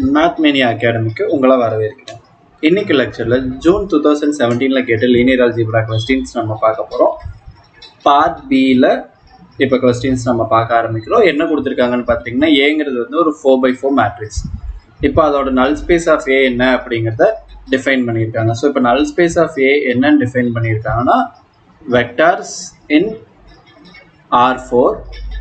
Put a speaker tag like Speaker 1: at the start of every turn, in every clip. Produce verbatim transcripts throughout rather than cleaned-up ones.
Speaker 1: மேத்மேனியா அகாடமிக்கு உங்களை வரவேற்கிறேன். இன்னைக்கு லெக்சரில் ஜூன் டூ தௌசண்ட் செவன்டீனில் கேட்ட லீனியர் அல்ஜிப்ரா கொஸ்டின்ஸ் நம்ம பார்க்க போகிறோம். பார்ட் பியில் இப்போ கொஸ்டின்ஸ் நம்ம பார்க்க ஆரம்பிக்கிறோம். என்ன கொடுத்துருக்காங்கன்னு பார்த்தீங்கன்னா, ஏங்கிறது வந்து ஒரு ஃபோர் பை ஃபோர் மேட்ரிக்ஸ். இப்போ அதோட நல் ஸ்பேஸ் ஆஃப் ஏ என்ன அப்படிங்கிறத டிஃபைன் பண்ணியிருக்காங்க. ஸோ இப்போ நல் ஸ்பேஸ் ஆஃப் ஏ என்னன்னு டிஃபைன் பண்ணியிருக்காங்கன்னா, வெக்டார்ஸ் இன் ஆர் ஃபோர்.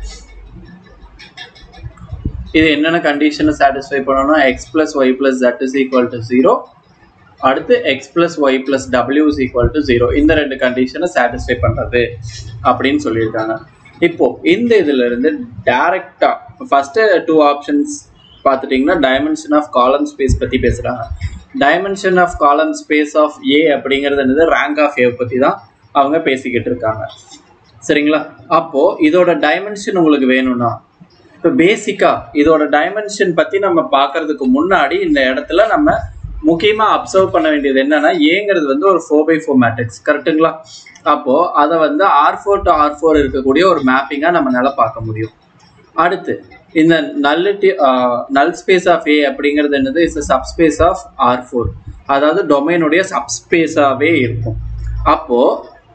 Speaker 1: இது என்னென்ன கண்டிஷனை சாட்டிஸ்ஃபை பண்ணணும்னா, X plus Y plus Z is equal to zero, அடுத்து X plus Y plus W is equal to zero. இந்த ரெண்டு கண்டிஷனை சாட்டிஸ்ஃபை பண்ணுறது அப்படின்னு சொல்லியிருக்காங்க. இப்போ இந்த இதுல இருந்து டைரக்டா ஃபர்ஸ்ட் டூ ஆப்ஷன்ஸ் பார்த்துட்டிங்கன்னா, டைமென்ஷன் ஆஃப் காலம் ஸ்பேஸ் பற்றி பேசுகிறாங்க. Dimension of column space of A அப்படிங்கிறது என்னது, ரேங்க் ஆஃப் ஏ பற்றி தான் அவங்க பேசிக்கிட்டு இருக்காங்க. சரிங்களா? அப்போது இதோட டைமென்ஷன் உங்களுக்கு வேணும்னா, இப்போ பேசிக்காக இதோட டைமென்ஷன் பற்றி நம்ம பார்க்கறதுக்கு முன்னாடி இந்த இடத்துல நம்ம முக்கியமாக அப்சர்வ் பண்ண வேண்டியது என்னன்னா, ஏங்கிறது வந்து ஒரு ஃபோர் பை ஃபோர் மேட்ரிக்ஸ், கரெக்டுங்களா? அப்போது அதை வந்து R four to R four இருக்கக்கூடிய ஒரு மேப்பிங்காக நம்மளால பார்க்க முடியும். அடுத்து இந்த nullity null space of A அப்படிங்கிறது என்னது, it's subspace of R four, அதாவது டொமைனுடைய சப்ஸ்பேஸாகவே இருக்கும். அப்போது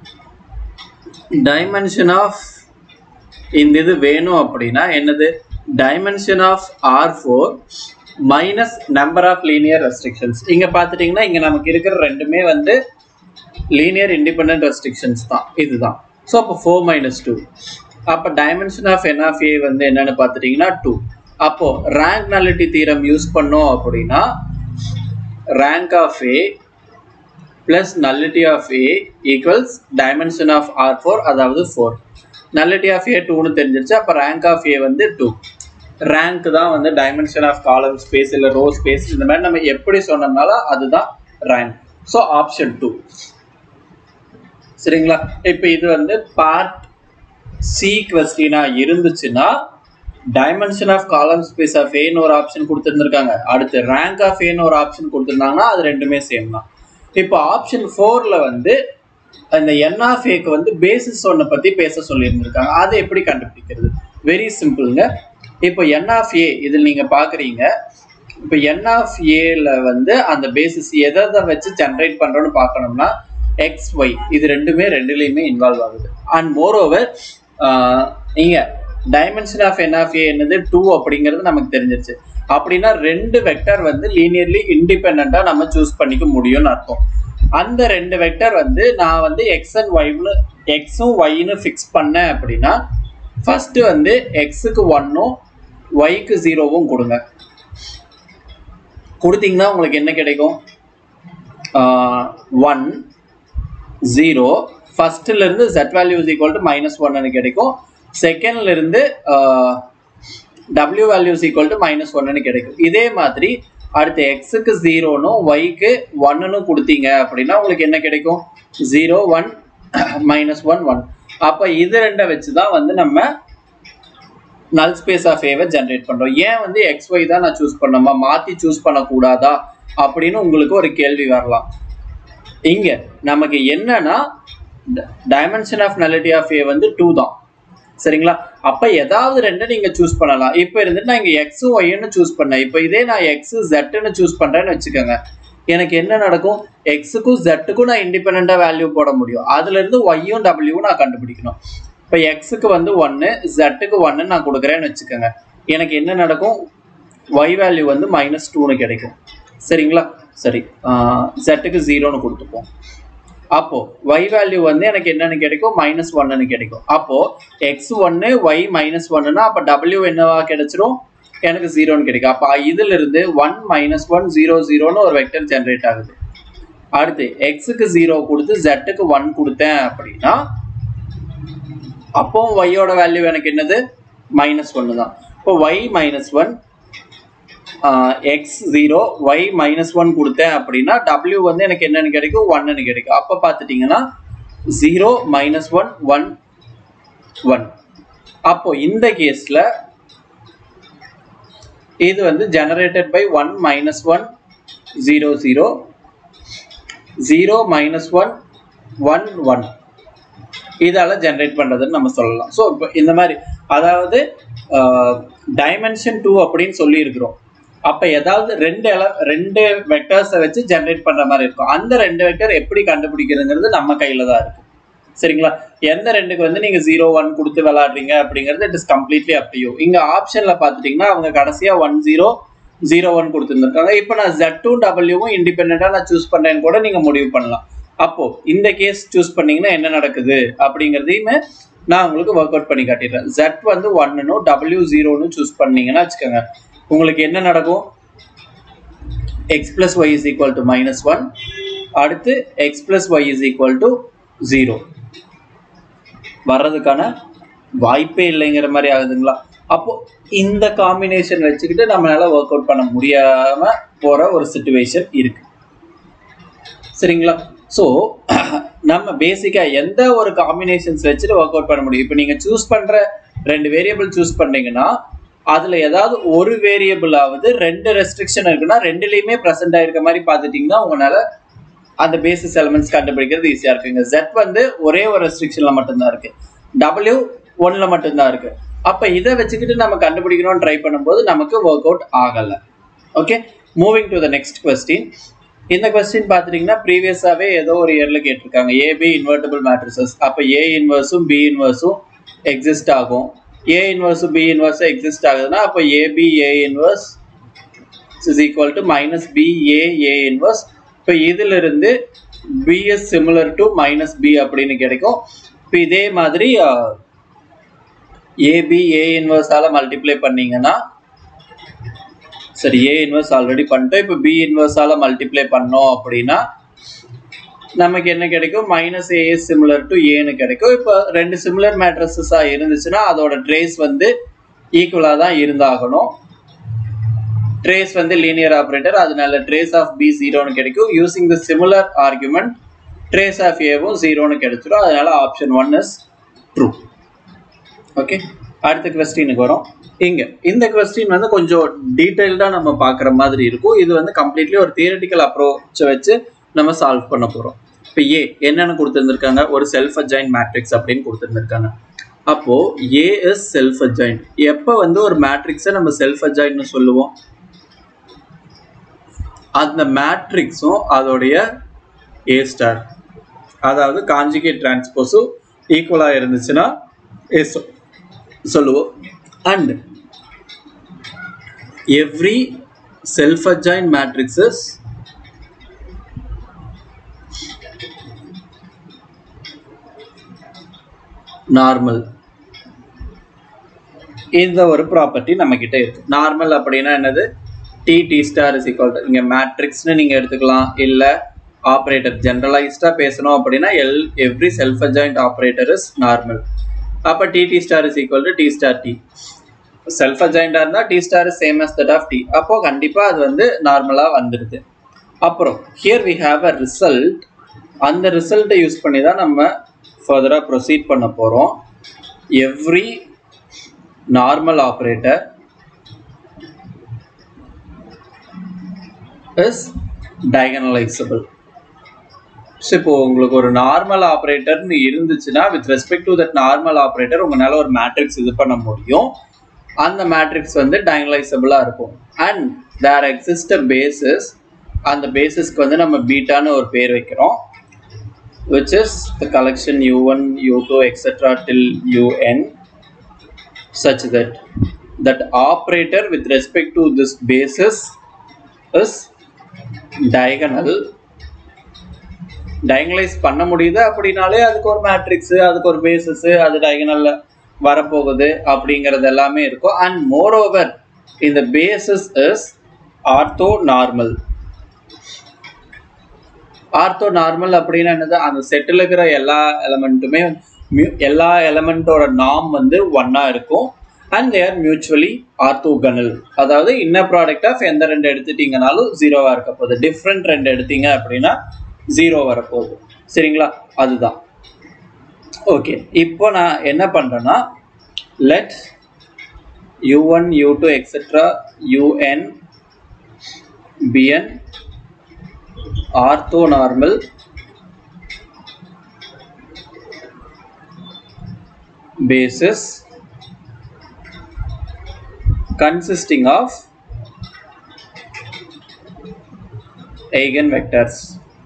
Speaker 1: டைமென்ஷன் ஆஃப் இந்த இது வேணும் அப்படின்னா என்னது, dimension of R four minus number of linear restrictions. இங்கே பார்த்துட்டிங்கன்னா, இங்கே நமக்கு இருக்கிற ரெண்டுமே வந்து லீனியர் இண்டிபெண்டன்ட் ரெஸ்ட்ரிக்ஷன்ஸ் தான், இதுதான். ஸோ அப்போ ஃபோர் மைனஸ் டூ, அப்போ dimension of N of A வந்து என்னென்னு பார்த்துட்டிங்கன்னா டூ. அப்போது ரேங்க் நல்லிட்டி தீரம் யூஸ் பண்ணோம் அப்படின்னா, rank of A plus nullity of A equals dimension of R four, அதாவது ஃபோர். நல்லிட்டி ஆஃப் ஏ டூன்னு தெரிஞ்சிருச்சு. அப்போ ரேங்க் ஆஃப் ஏ வந்து டூ. ரேங்க் தான் வந்து டைமென்ஷன் ஆஃப் காலம் ஸ்பேஸ் இல்லை ரோ ஸ்பேஸ், இந்த மாதிரி நம்ம எப்படி சொன்னோம்னாலும் அதுதான் ரேங்க். So option two. சரிங்களா? இப்போ இது வந்து பார்ட் சி கொஸ்டினா இருந்துச்சுன்னா, dimension of column space of ஏன்னு ஒரு ஆப்ஷன் கொடுத்துருந்துருக்காங்க, அடுத்து ரேங்க் ஆஃப் ஏன்னு ஒரு ஆப்ஷன் கொடுத்துருந்தாங்கன்னா அது ரெண்டுமே சேம் தான். இப்போ ஆப்ஷன் ஃபோரில் வந்து அந்த என் ஆஃப் ஏக்கு வந்து பேசிஸ் ஒன்றை பற்றி பேச சொல்லியிருந்திருக்காங்க. அதை எப்படி கண்டுபிடிக்கிறது? வெரி சிம்பிளுங்க. இப்போ என் ஆஃப் ஏ இதில் நீங்கள் பார்க்குறீங்க. இப்போ என் ஆஃப் ஏல வந்து அந்த பேசிஸ் எதை எதை வச்சு ஜென்ரேட் பண்ணுறோன்னு பார்க்கணும்னா, எக்ஸ் ஒய் இது ரெண்டுமே ரெண்டுலேயுமே இன்வால்வ் ஆகுது. அண்ட் மோர் ஓவர் இங்கே dimension of N of A என்னது டூ அப்படிங்கிறது நமக்கு தெரிஞ்சிருச்சு. அப்படின்னா ரெண்டு வெக்டர் வந்து லீனியர்லி இண்டிபெண்ட்டாக நம்ம சூஸ் பண்ணிக்க முடியும்னு அர்த்தம். அந்த ரெண்டு வெக்டர் வந்து நான் வந்து எக்ஸ் அண்ட் ஒய்னு எக்ஸும் ஒய்னு ஃபிக்ஸ் பண்ணேன் அப்படின்னா, ஃபர்ஸ்ட் வந்து எக்ஸுக்கு ஒன்னும் ஒய்க்கு ஜீரோவும் கொடுங்க. கொடுத்தீங்கன்னா உங்களுக்கு என்ன கிடைக்கும், ஒன் ஜீரோ. ஃபர்ஸ்ட்ல இருந்து z value is equal to minus ஒன்னு கிடைக்கும். செகண்ட்ல இருந்து w value is equal to minus ஒன்னு கிடைக்கும். இதே மாதிரி அடுத்து எக்ஸுக்கு ஜீரோனும் ஒய்க்கு ஒன்னு கொடுத்தீங்க அப்படின்னா உங்களுக்கு என்ன கிடைக்கும், zero one minus one one. அப்போ இது ரெண்டை வச்சு தான் வந்து நம்ம நல் ஸ்பேஸ் ஆஃப் ஏவை ஜென்ரேட் பண்ணுறோம். ஏன் வந்து எக்ஸ் ஒய் தான் நான் சூஸ் பண்ணோமா, மாற்றி சூஸ் பண்ணக்கூடாதா அப்படின்னு உங்களுக்கு ஒரு கேள்வி வரலாம். இங்கே நமக்கு என்னன்னா, dimension of nullity of A வந்து டூ தான். சரிங்களா? அப்போ ஏதாவது ரெண்டு நீங்கள் சூஸ் பண்ணலாம். இப்போ இருந்துட்டு நான் இங்கே எக்ஸும் ஒய்ன்னு சூஸ் பண்ணேன். இப்போ இதே நான் எக்ஸு ஜெட்டுன்னு சூஸ் பண்ணுறேன்னு வச்சுக்கோங்க, எனக்கு என்ன நடக்கும், எக்ஸுக்கும் ஜெட்டுக்கும் நான் இண்டிபெண்ட்டாக வேல்யூ போட முடியும். அதுலேருந்து ஒய்யும் டபிள்யூவும் நான் கண்டுபிடிக்கணும். இப்போ எக்ஸுக்கு வந்து ஒன்று, ஜெட்டுக்கு ஒன்று நான் கொடுக்குறேன்னு வச்சுக்கோங்க, எனக்கு என்ன நடக்கும், ஒய் வேல்யூ வந்து மைனஸ் டூன்னு கிடைக்கும். சரிங்களா? சரி, ஜெட்டுக்கு ஜீரோன்னு கொடுத்துப்போம். அப்போது ஒய் வேல்யூ வந்து எனக்கு என்னென்னு கிடைக்கும், மைனஸ் ஒன்னு கிடைக்கும். அப்போது எக்ஸ் ஒன்று ஒய் மைனஸ் ஒன்னுனா அப்போ டபிள்யூ என்னவா கிடைச்சிரும், எனக்கு ஜீரோன்னு கிடைக்கும். அப்போ இதிலிருந்து ஒன் மைனஸ் ஒன் ஜீரோ ஜீரோன்னு ஒரு வெக்டர் ஜென்ரேட் ஆகுது. அடுத்து எக்ஸுக்கு ஜீரோ கொடுத்து ஜெட்டுக்கு ஒன் கொடுத்தேன் அப்படின்னா, அப்போ ஒய்யோட வேல்யூ எனக்கு என்னது, மைனஸ் ஒன்று தான். இப்போ Y minus one, X zero, Y minus one கொடுத்தேன் அப்படின்னா டபிள்யூ வந்து எனக்கு என்னென்னு கிடைக்கும், ஒன்னு கிடைக்கும். அப்போ பார்த்துட்டிங்கன்னா zero minus one one one. அப்போ இந்த கேஸில் இது வந்து generated by one minus one zero zero, zero minus one one one, இதால் ஜென்ரேட் பண்ணுறதுன்னு நம்ம சொல்லலாம். ஸோ இப்போ இந்த மாதிரி, அதாவது டைமென்ஷன் டூ அப்படின்னு சொல்லியிருக்கிறோம். அப்ப ஏதாவது ரெண்டு ரெண்டு வெக்டர்ஸை வச்சு ஜெனரேட் பண்ற மாதிரி இருக்கும். அந்த ரெண்டு வெக்டர் எப்படி கண்டுபிடிக்கிறதுங்கிறது நம்ம கையில தான் இருக்கு. சரிங்களா? எந்த ரெண்டுக்கு வந்து நீங்க ஜீரோ ஒன் கொடுத்து விளையாடுறீங்க அப்படிங்கிறது it is completely up to you. இங்க ஆப்ஷன்ல பாத்துட்டீங்கன்னா அவங்க கடைசியா ஒன் ஜீரோ ஜீரோ ஒன் கொடுத்துருந்துருக்காங்க. இப்போ நான் ஜெட் டூ டபிள்யூவும் இண்டிபெண்டா நான் சூஸ் பண்றேன்னு கூட நீங்க முடிவு பண்ணலாம். அப்போ இந்த கேஸ் சூஸ் பண்ணீங்கன்னா என்ன நடக்குது அப்படிங்கிறதையுமே நான் உங்களுக்கு ஒர்க் அவுட் பண்ணி காட்டிடுறேன். ஜெட் வந்து ஒன்னும் டபிள்யூ ஜீரோன்னு சூஸ் பண்ணீங்கன்னா வச்சுக்கோங்க, உங்களுக்கு என்ன நடக்கும்? X plus Y is equal to minus one, அடுத்து X plus Y is equal to zero வர்றதுக்கான வாய்ப்பே இல்லைங்கிற மாதிரி ஆகுதுங்களா? அப்போ இந்த காம்பினேஷன் வச்சுக்கிட்டு நம்மளால ஒர்க் அவுட் பண்ண முடியாம போற ஒரு சிச்சுவேஷன் இருக்கு. சரிங்களா? ஸோ நம்ம பேசிக்கா எந்த ஒரு காம்பினேஷன்ஸ் வச்சுட்டு ஒர்க் அவுட் பண்ண முடியும். இப்போ நீங்க சூஸ் பண்ற ரெண்டு வேரியபிள் சூஸ் பண்றீங்கன்னா அதுல ஏதாவது ஒரு வேரியபிளாவது ரெண்டு ரெஸ்ட்ரிக்ஷன் இருக்குன்னா ரெண்டுலையுமே ப்ரெசென்ட் ஆயிருக்க மாதிரி பார்த்துட்டீங்கன்னா உங்களால அந்த பேசிஸ் எலிமெண்ட்ஸ் கண்டுபிடிக்கிறது ஈஸியா இருக்குங்க. Z வந்து ஒரே ஒரு ரெஸ்ட்ரிக்ஷன்ல மட்டும்தான் இருக்கு, W ஒன்ல மட்டும்தான் இருக்கு. அப்ப இதை வச்சுக்கிட்டு நம்ம கண்டுபிடிக்கணும்னு ட்ரை பண்ணும்போது நமக்கு ஒர்க் அவுட் ஆகல. Okay, moving to the next question. இந்த கொஸ்டின் பார்த்துட்டீங்கன்னா ப்ரீவியஸாவே ஏதோ ஒரு இயர்ல கேட்டிருக்காங்க. AB invertible matrices. அப்ப ஏ இன்வர்ஸும் பி இன்வர்ஸும் எக்ஸிஸ்ட் ஆகும். ஏ இன்வர்ஸும் பி இன்வர்ஸும் எக்ஸிஸ்ட் ஆகுதுன்னா அப்ப AB A inverse is equal to minus B A A inverse. இப்போ இதுல இருந்து B is similar to minus B அப்படின்னு கிடைக்கும். இப்போ இதே மாதிரி ஏபி ஏ இன்வர்ஸால மல்டிப்ளை பண்ணீங்கன்னா, சரி ஏ இன்வர்ஸ் ஆல்ரெடி பண்ணிட்டோம், இப்போ பி இன்வர்ஸால மல்டிப்ளை பண்ணோம் அப்படின்னா நமக்கு என்ன கிடைக்கும்? Minus A is similar to ஏன்னு கிடைக்கும். இப்போ ரெண்டு சிமிலர் மேட்ரிசஸா இருந்துச்சுன்னா அதோட ட்ரேஸ் வந்து ஈக்குவலா தான் இருந்தாகணும். ட்ரேஸ் வந்து லீனியர் ஆபரேட்டர், அதனால ட்ரேஸ் ஆஃப் பி ஜீரோன்னு கிடைக்கும். Using the similar argument trace of ஏவும் ஜீரோன்னு கிடைச்சிடும். அதனால option one is true. Okay, அடுத்த கொஸ்டினுக்கு வரும். இங்க இந்த கொஸ்டின் வந்து கொஞ்சம் டீடைல்டா நம்ம பார்க்குற மாதிரி இருக்கும். இது வந்து கம்ப்ளீட்லி ஒரு தியரிட்டிக்கல் அப்ரோச்சை வச்சு நம்ம சால்வ் பண்ண போறோம். இப்போ ஏ என்னன்னு கொடுத்துருந்துருக்காங்க? ஒரு செல்ஃப் அட்ஜாயின்ட் மேட்ரிக்ஸ் அப்படின்னு கொடுத்துருந்துருக்காங்க. அப்போ ஏ இஸ் செல்ஃப் அட்ஜாயின்ட். எப்போ வந்து ஒரு மேட்ரிக்ஸை நம்ம செல்ஃப் அட்ஜாயின்ட்னு சொல்லுவோம்? அந்த மேட்ரிக்ஸும் அதோடைய ஏ ஸ்டார், அதாவது கான்ஜுகேட் டிரான்ஸ்போஸும் ஈக்குவலா இருந்துச்சுன்னா ஏ சொல்லுவோம். And every self adjoint matrices normal. இந்த ஒரு ப்ராப்பர்ட்டி நம்ம கிட்ட இருக்கு. நார்மல் அப்படின்னா என்னது? T T star is equal to, இங்க மேட்ரிக்ஸ்னு நீங்க எடுத்துக்கலாம், இல்ல ஆப்ரேட்டர் ஜெனரலைஸ்டா பேசணும் அப்படின்னா L every self adjoint operator is normal. அப்ப T T star is equal to T star T. Self அட்ஜாயின்டா இருந்தா T star is same as that of T. அப்போ கண்டிப்பா அது வந்து நார்மலா வந்துடுது. அப்புறம் here we have a result. அந்த ரிசல்ட்டை யூஸ் பண்ணி தான் நம்ம ஃபர்தரா ப்ரொசீட் பண்ண போறோம். Every normal operator is diagonalizable. So இப்போ உங்களுக்கு ஒரு நார்மல் ஆப்ரேட்டர்னு இருந்துச்சுன்னா with respect to that normal operator உங்களால ஒரு மேட்ரிக்ஸ் இது பண்ண முடியும். அந்த மேட்ரிக்ஸ் வந்து டயகனலைசபிளா இருக்கும். And there exist a basis. அந்த பேசிஸ்க்கு வந்து நம்ம பீட்டான்னு ஒரு பேர் வைக்கிறோம், which is the collection u one u two etc till un, such that that operator with respect to this basis is diagonal. டயகனலைஸ் பண்ண முடியுது அப்படின்னாலே அதுக்கு ஒரு மேட்ரிக்ஸ், அதுக்கு ஒரு பேசிஸ், அது டயகனல்ல வரப்போகுது அப்படிங்கிறது எல்லாமே இருக்கும். அண்ட் மோர் ஓவர் இந்த basis is orthonormal. Orthonormal அப்படின்னா என்னது? அந்த செட்டில் இருக்கிற எல்லா எலமெண்ட்டுமே எல்லா எலமெண்ட்டோட நார்ம் வந்து ஒன்னா இருக்கும். And they are mutually orthogonal. அதாவது இன்னர் ப்ராடக்ட் ஆஃப் எந்த ரெண்டு எடுத்துட்டீங்கனாலும் ஜீரோவா இருக்க போகுது. டிஃப்ரெண்ட் ரெண்டு எடுத்தீங்க அப்படின்னா ஜீரோ வரப்போகுது. சரிங்களா? அதுதான். ஓகே, இப்போ நான் என்ன பண்றேன்னா let U one U two etcetera U N B N orthonormal basis consisting of eigenvectors.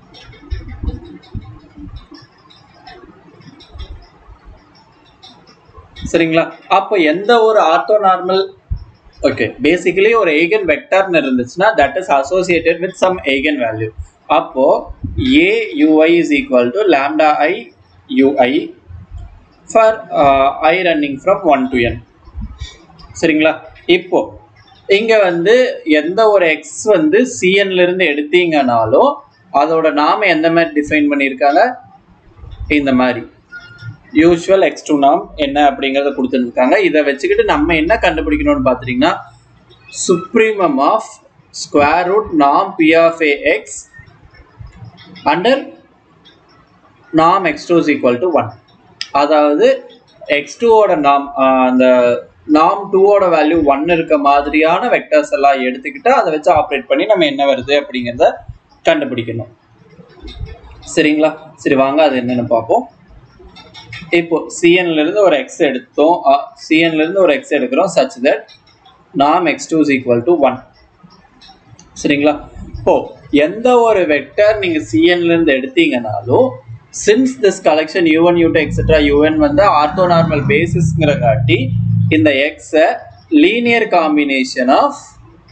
Speaker 1: சரிங்களா? அப்போ எந்த ஒரு ஆர்த்தோனார்மல் ஓகே பேசிக்கலி ஒரு eigen vector இருந்துச்சுன்னா that is associated with some eigen value. அப்போ a ui is equal to lambda I ui for uh, I running from one to n. சரிங்களா? இப்போ இங்க வந்து எந்த ஒரு x வந்து cn ல இருந்து எடுத்தீங்கனாலும் அதோட நாம எந்த மாதிரி டிஃபைன் பண்ணிருக்காங்க, இந்த மாதிரி யூசுவல் எக்ஸ் டூ நாம் என்ன அப்படிங்கறத கொடுத்துருக்காங்க. இதை வச்சுக்கிட்டு நம்ம என்ன கண்டுபிடிக்கணும்னு பாத்தீங்கன்னா சுப்ரீமம் ஆஃப் ஸ்கொயர் ரூட் நாம் p of a x under நாம் x two is equal to one. அதாவது x two ஓட நாம் அந்த நாம் two ஓட வேல்யூ one இருக்க மாதிரியான வெக்டர்ஸ் எல்லாம் எடுத்துக்கிட்டு அதை வச்சு ஆப்ரேட் பண்ணி நம்ம என்ன வருது அப்படிங்கறத கண்டுபிடிக்கணும். சரிங்களா? சரி வாங்க அது என்னன்னு பார்ப்போம். இப்போ cn ல இருந்து ஒரு x எடுத்தோம், cn ல இருந்து ஒரு x எடுக்கிறோம் such that norm x two is equal to one. சரிங்களா? இப்போ எந்த ஒரு வெக்டர் நீங்க cn ல இருந்து எடுத்தீங்கனாலும் since this collection u one u two etc un வந்து ஆர்த்தோனார்மல் பேசிஸ்ங்கற காட்டி இந்த x லீனியர் காம்பினேஷன் ஆஃப்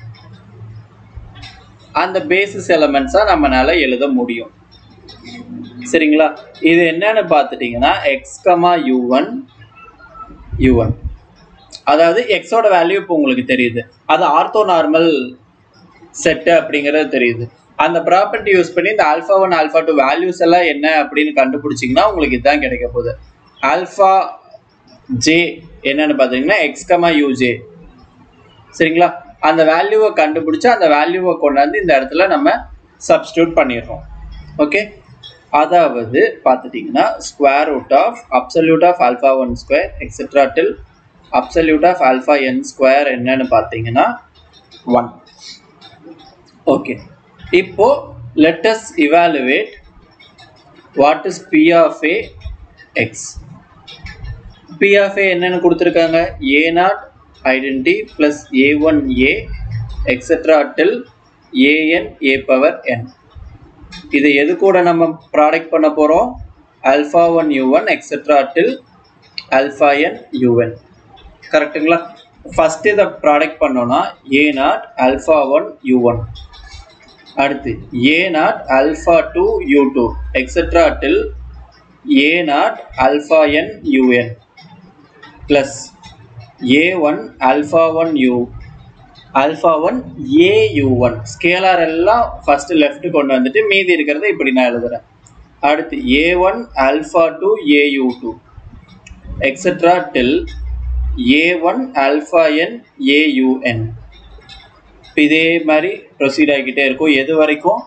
Speaker 1: அந்த பேசிஸ் எலிமெண்ட்ஸா நம்மனால எழுத முடியும். சரிங்களா? இது என்னன்னு பார்த்துட்டீங்கன்னா x, u one u one அதாவது x ஓட வேல்யூ இப்போ உங்களுக்கு தெரியுது, அது ஆர்த்தோனார்மல் செட் அப்படிங்கிறது தெரியுது. அந்த ப்ராப்பர்ட்டி யூஸ் பண்ணி இந்த alpha one alpha two values எல்லாம் என்ன அப்படின்னு கண்டுபிடிச்சிங்கன்னா உங்களுக்கு இதுதான் கிடைக்க போகுது. ஆல்ஃபா ஜே என்னன்னு பார்த்தீங்கன்னா x, uj. சரிங்களா? அந்த வேல்யூவை கண்டுபிடிச்சு அந்த வேல்யூவை கொண்டாந்து இந்த இடத்துல நம்ம சப்ஸ்டியூட் பண்ணிடுறோம். ஓகே, அதாவது பார்த்துட்டீங்கன்னா square root of absolute of alpha one square etcetera till absolute of alpha n square என்னன்னு பார்த்தீங்கன்னா ஒன். ஓகே, இப்போ let us evaluate what is p of a x. p of a என்னன்னு கொடுத்துருக்காங்க, a naught identity plus a one a etc till an a power n. இது எது கூட நம்ம product பண்ண போறோம், alpha one u one etc till alpha n un. கரெக்ட்டுங்களா? First இத ப்ராடக்ட் பண்ணோம்னா a naught alpha one u one, அடுத்து a naught alpha two u two etc till a naught alpha n un plus a one alpha one u alpha one a u one. Scalar எல்லாம் first left கொண்டு வந்துட்டு மீதி இருக்கிறத இப்படி நான் எழுதுறேன். அடுத்து a one alpha two a u two etc till a one alpha n a u n. இதே மாதிரி ப்ரொசீட் ஆகிட்டே இருக்கும் எது வரைக்கும்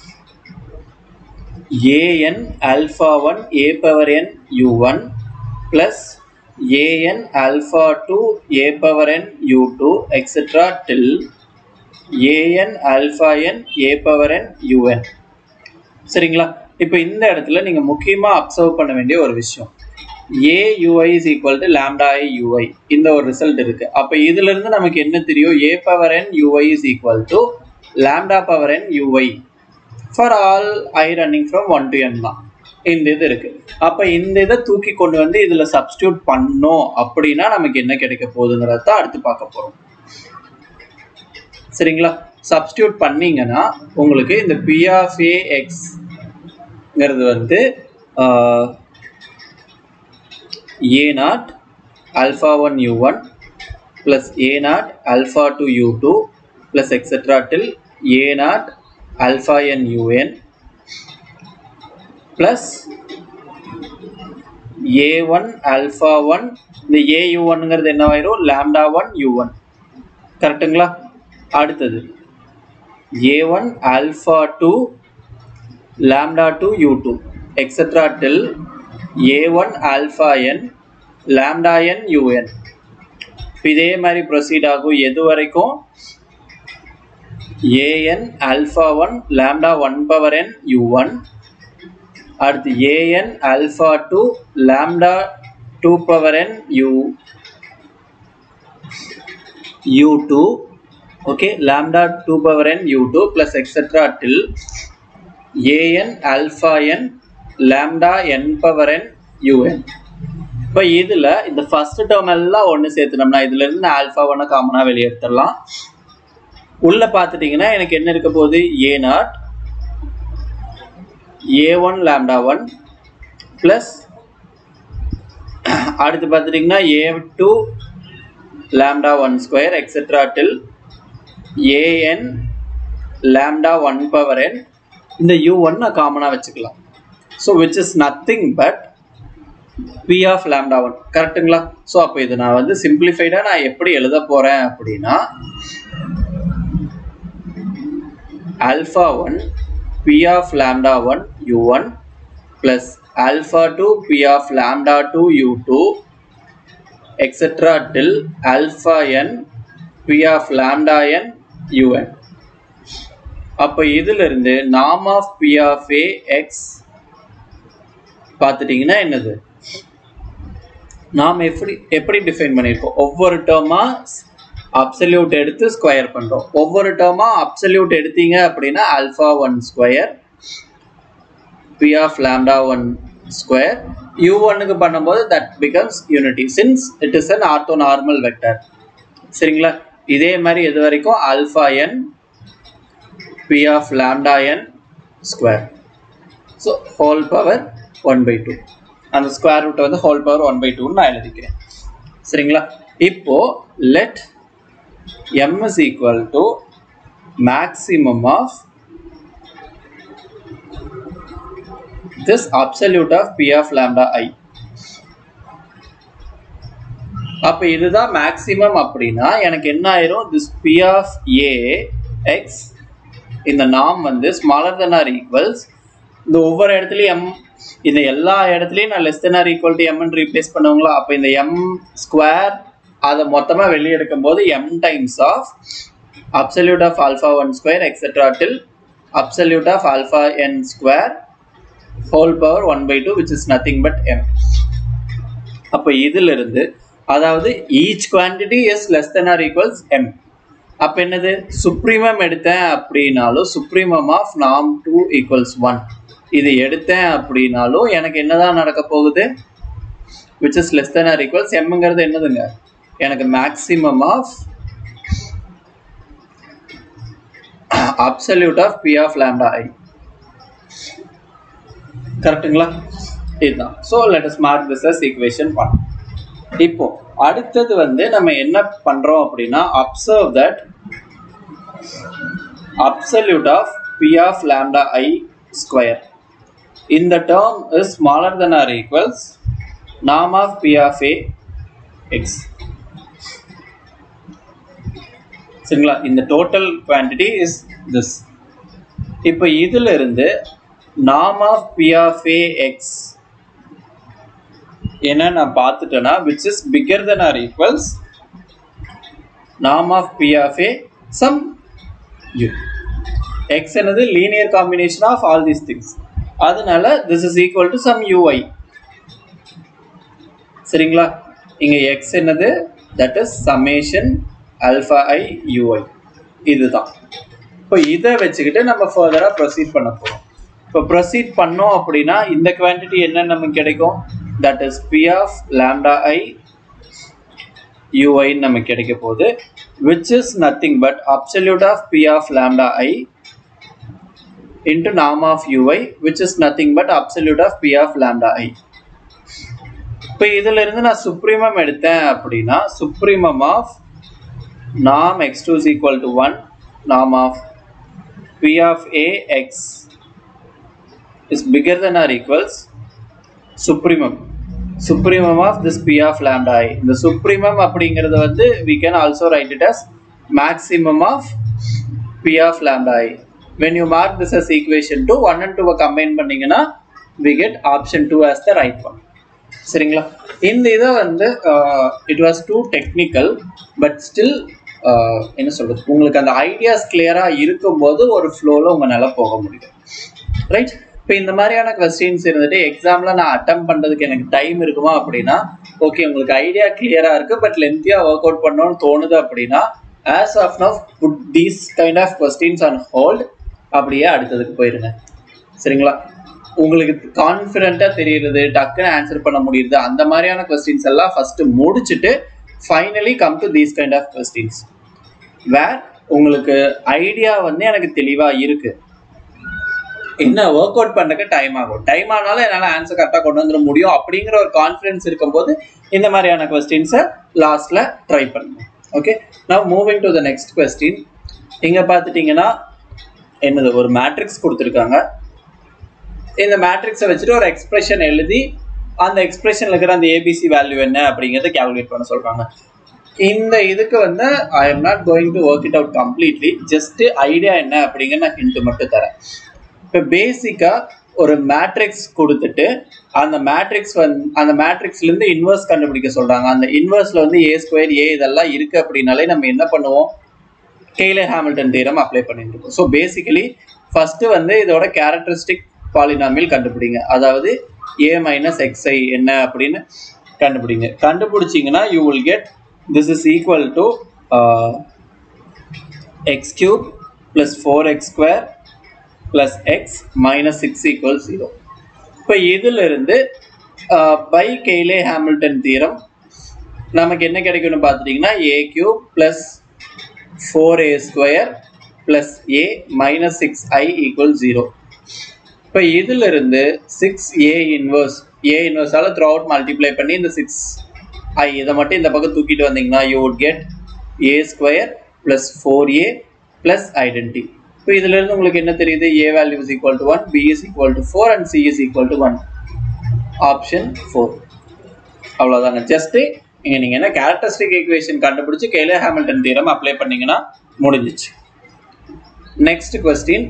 Speaker 1: an alpha one a power n u one plus an alpha two a power n u two etc till an alpha n a power n un. சரிங்களா? இப்போ இந்த இடத்துல நீங்க முக்கியமா அப்சர்வ் பண்ண வேண்டிய ஒரு விஷயம், a ui is equal to lambda I ui. இந்த ஒரு ரிசல்ட் இருக்கு. அப்ப இதுல இருந்து நமக்கு என்ன தெரியும், a power n ui is equal to lambda power n ui for all I running from one to n தான் இந்த இது இருக்கு. அப்ப இந்த இதை தூக்கி கொண்டு வந்து இதுல சப்ஸ்டியூட் பண்ணோம் அப்படின்னா நமக்கு என்ன கிடைக்க போகுதுங்கிறத அடுத்து பார்க்க போறோம். சரிங்களா? சப்ஸ்டியூட் பண்ணீங்கன்னா உங்களுக்கு இந்த p of a xங்கிறது வந்து a naught alpha one u one plus a naught alpha two u two plus etc till a naught alpha n un plus a one alpha one, இந்த a u one ங்கிறது என்னவாயிரும் lambda one u one. கரெக்ட்டுங்களா? அடுத்தது a one alpha two lambda two u two etc till a one alpha n lambda n un. இதே மாதிரி proceed ஆகும் எது வரைக்கும் an alpha one lambda one power n u one, அடுத்து an alpha two lambda two power n u u two, okay, lambda two power n u two plus etc till an alpha n lambda n power n un. இப்போ இதில் இந்த first term எல்லாம் ஒன்று சேர்த்துனோம்னா இதுல இருந்து alpha ஒன்று காமனாக வெளியே எடுத்துடலாம். உள்ள பார்த்துட்டிங்கன்னா எனக்கு என்ன இருக்க போகுது, a naught a one lambda one plus அடுத்து பார்த்துட்டிங்கன்னா a two lambda one square etcetera till a n lambda one power n. இந்த யூ ஒன் காமனாக வச்சுக்கலாம். So which is nothing but P of lambda one. கரெக்ட்டுங்களா? ஸோ அப்போ இது நான் வந்து சிம்பிளிஃபைடாக நான் எப்படி எழுத போகிறேன் அப்படின்னா alpha one P of lambda one u one plus alpha two P of lambda two u two etc. till alpha n P of lambda n un. அப்போ இதிலிருந்து norm of P of a x பார்த்துட்டிங்கன்னா என்னது, நாம் எப்படி எப்படி define பண்ணியிருக்கோம், ஒவ்வொரு டேர்மாக absolute எடுத்து ஸ்கொயர் பண்ணுறோம். ஒவ்வொரு டேர்மாக அப்சல்யூட் எடுத்தீங்க அப்படின்னா alpha one square p of lambda one square u ஒன்னுக்கு பண்ணும்போது that becomes unity since it is an orthonormal vector. சரிங்களா? இதே மாதிரி எது வரைக்கும் alpha n p of lambda n square. So whole power one by two, அந்த square ரூட்டை வந்து ஹோல் பவர் ஒன் பை டூன்னு நான் எழுதிக்கிறேன். சரிங்களா? இப்போ let m is equal to maximum of this absolute of P of lambda I. அப்ப இதுதான் மேக்ஸிமம் அப்படின்னா எனக்கு என்ன ஆயிரும், this P of a x இந்த norm வந்து smaller than or equals இந்த ஒவ்வொரு இடத்துலையும் m, இந்த எல்லா இடத்துலையும் நான் less than or equal to எம்ன்னு ரீப்ளேஸ் பண்ணுவாங்களா. அப்போ இந்த எம் ஸ்கொயர் அதை மொத்தமாக வெளியே எடுக்கும் போது m times of absolute of alpha one square etcetera till absolute of alpha n square whole power one by two which is nothing but m. அப்போ இதிலிருந்து அதாவது each quantity is less than or equals m. அப்போ என்னது, supremum எடுத்தேன் அப்படின்னாலும் supremum of நாம் two equals one இது எடுத்தேன் அப்படின்னாலும் எனக்கு என்னதான் நடக்க போகுது, which is less than or equals mங்கிறது என்னதுங்க, எனக்கு maximum of absolute of P of lambda I. கரெக்ட்டுங்களா? இதுதான். so let us mark this as equation one. இப்போ அடுத்தது வந்து நம்ம என்ன பண்றோம் அப்படின்னா observe that absolute of P of lambda I square in the term is smaller than or equals norm of P of a x. சரிங்களா? இந்த total quantity is this. இப்போ இதில் இருந்து norm of P of a x என்ன நான் பார்த்துட்டேன்னா which is bigger than or equals norm of P of a some u. x என்னது linear combination of all these things. அதனால this is equal to some ui. சரிங்களா? இங்க x என்னது, that is summation alpha I ui. இதுதான். இப்போ இதை வச்சுக்கிட்டு நம்ம ஃபர்தரா ப்ரொசீட் பண்ண போறோம். இப்போ ப்ரொசீட் பண்ணோம் அப்படின்னா இந்த குவான்டிட்டி என்ன நமக்கு கிடைக்கும், that is P of lambda I ui நமக்கு கிடைக்க போகுது, which is nothing but absolute of P of lambda I into norm of ui which is nothing but absolute of P of lambda I. இப்போ இதில் இருந்து நான் supremum எடுத்தேன் அப்படின்னா supremum of norm x two is equal to one, norm of P of a x is bigger than or equals supremum supremum of this P of lambda I. The supremum அப்படிங்கிறது வந்து we can also write it as maximum of P of lambda I. When you mark this as equation two, one and two combine பண்ணீங்கன்னா we get option two as the right one. சரிங்களா? இந்த இதை வந்து it was too technical but still என்ன சொல்றது, உங்களுக்கு அந்த ideas கிளியரா இருக்கும்போது ஒரு ஃப்ளோல உங்களால போக முடியும். ரைட்? இப்போ இந்த மாதிரியான கொஸ்டின்ஸ் இருந்துட்டு எக்ஸாம்ல நான் அட்டம் பண்றதுக்கு எனக்கு டைம் இருக்குமா அப்படின்னா ஓகே, உங்களுக்கு ஐடியா கிளியரா இருக்கு பட் லென்த்தியா ஒர்க் அவுட் பண்ணணும்னு தோணுது அப்படின்னா as of now put these kind of questions on hold, அப்படியே அடுத்ததுக்கு போயிருங்க. சரிங்களா? உங்களுக்கு கான்ஃபிடென்ட்டா தெரியுது, டக்குன்னு ஆன்சர் பண்ண முடியுது, அந்த மாதிரியான கொஸ்டின்ஸ் எல்லாம் ஃபர்ஸ்ட் முடிச்சுட்டு finally come to these kind of questions where உங்களுக்கு ஐடியா வந்து எனக்கு தெளிவா இருக்கு. என்ன ஒர்க் அவுட் பண்றதுக்கு டைம் ஆகும், டைம் ஆனாலும் என்னால் ஆன்சர் கரெக்டாக கொண்டு வந்துட முடியும் அப்படிங்கிற ஒரு கான்ஃபிடன்ஸ் இருக்கும்போது இந்த மாதிரியான கொஸ்டின்ஸை லாஸ்ட்ல ட்ரை பண்ணுங்க. Okay, now moving to the next question. இங்க பார்த்துட்டீங்கன்னா என்னது, ஒரு மேட்ரிக்ஸ் கொடுத்துருக்காங்க. இந்த மேட்ரிக்ஸை வச்சுட்டு ஒரு எக்ஸ்பிரஷன் எழுதி அந்த எக்ஸ்பிரஷன்ல இருக்கிற அந்த ஏபிசி வேல்யூ என்ன அப்படிங்கிறத கால்குலேட் பண்ண சொல்றாங்க. இந்த இதுக்கு வந்து I am not going to work it out completely, just idea என்ன அப்படிங்கிற நான் ஹிண்ட் மட்டும் தரேன். இப்போ பேசிக்கா ஒரு மேட்ரிக்ஸ் கொடுத்துட்டு அந்த மேட்ரிக்ஸ் வந்து அந்த மேட்ரிக்ஸ்லேருந்து இன்வர்ஸ் கண்டுபிடிக்க சொல்றாங்க. அந்த இன்வர்ஸ்ல வந்து ஏ ஸ்கொயர் ஏ இதெல்லாம் இருக்கு அப்படின்னாலே நம்ம என்ன பண்ணுவோம், கெய்லர் ஹாமில்டன் தியரம் அப்ளை பண்ணிட்டு இருக்கோம். ஸோ பேசிக்கலி ஃபர்ஸ்ட் வந்து இதோட கேரக்டரிஸ்டிக் பாலினாமியல் கண்டுபிடிங்க, அதாவது a minus xi என்ன அப்படின்னு கண்டுபிடிங்க. கண்டுபிடிச்சிங்கன்னா you will get this is equal to uh, x cube plus four x square plus x minus six equals zero. இப்போ இதில் இருந்து by Cayley Hamilton theorem நமக்கு என்ன கிடைக்கும்னு பார்த்துட்டிங்கன்னா a cube plus four a square plus a minus six i equals zero. இப்போ இதில் இருந்து சிக்ஸ் ஏ இன்வர்ஸ் ஏ இன்வர்ஸால் த்ரூ அவுட் மல்டிப்ளை பண்ணி இந்த சிக்ஸ் ஐ இதை மட்டும் இந்த பக்கம் தூக்கிட்டு வந்தீங்கன்னா you would get a square plus four a plus identity. இப்போ இதுலேருந்து உங்களுக்கு என்ன தெரியுது, a value is equal to one, b is equal to four and c is equal to one. Option four. அவ்வளோதாங்க. ஜஸ்ட்டு இங்கே நீங்கள் என்ன கேரக்டரிஸ்டிக் ஈக்குவேஷன் கண்டுபிடிச்சி கெய்லர் ஹாமில்டன் தியரம் அப்ளை பண்ணிங்கன்னா முடிஞ்சிச்சு. நெக்ஸ்ட் கொஸ்டின்,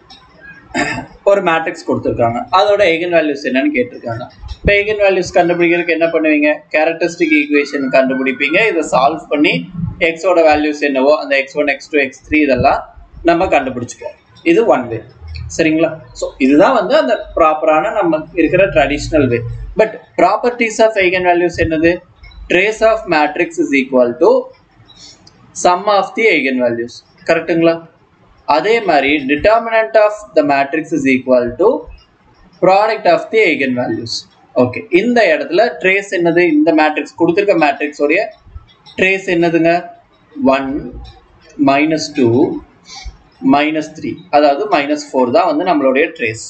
Speaker 1: ஒரு மேட்ரிக்ஸ் கொடுத்துருக்காங்க, அதோட ஐகன் வேல்யூஸ் என்னன்னு கேட்டிருக்காங்க. இப்போ ஐகன் வேல்யூஸ் கண்டுபிடிக்கிறதுக்கு என்ன பண்ணுவீங்க, கேரக்டரிஸ்டிக் ஈக்குவேஷன் கண்டுபிடிப்பீங்க. இதை சால்வ் பண்ணி எக்ஸோட வேல்யூஸ் என்னவோ அந்த x one x two x three இதெல்லாம் நம்ம கண்டுபிடிச்சிப்போம். இது ஒன் வே, சரிங்களா? ஸோ இதுதான் வந்து அந்த ப்ராப்பரான நம்ம இருக்கிற traditional way. But properties of eigen values என்னது, trace of matrix is equal to sum of the eigen values, கரெக்டுங்களா? அதே மாதிரி determinant of the matrix is equal to product of the eigen values. Okay, இந்த இடத்துல trace என்னது, இந்த matrix கொடுத்துருக்க மேட்ரிக்ஸோடைய ட்ரேஸ் என்னதுங்க, one minus two minus three, அதாவது மைனஸ் ஃபோர் தான் வந்து நம்மளுடைய ட்ரேஸ்.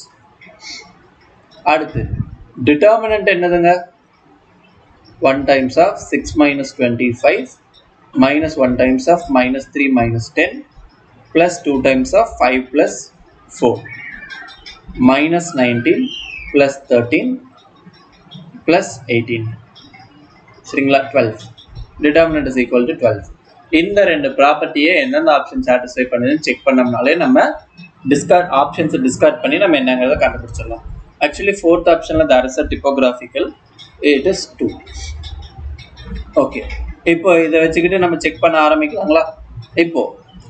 Speaker 1: அடுத்து டிட்டர்மினன்ட் என்னதுங்க, one times of six minus twenty five minus one times of minus three minus ten plus two times of five plus four minus nineteen plus thirteen plus eighteen, சரிங்களா? twelve. Determinant is equal to twelve. இந்த ரெண்டு ப்ராப்பர்ட்டியை எந்தெந்த option satisfy பண்ணுதுன்னு check பண்ணோம்னாலே நம்ம discard ஆப்ஷன்ஸை discard பண்ணி நம்ம என்னங்கிறத கண்டுபிடிச்சிடலாம். ஆக்சுவலி ஃபோர்த் ஆப்ஷனில் there is a typographical, it is two. Okay, இப்போ இதை வச்சுக்கிட்டு நம்ம செக் பண்ண ஆரம்பிக்கலாங்களா? இப்போ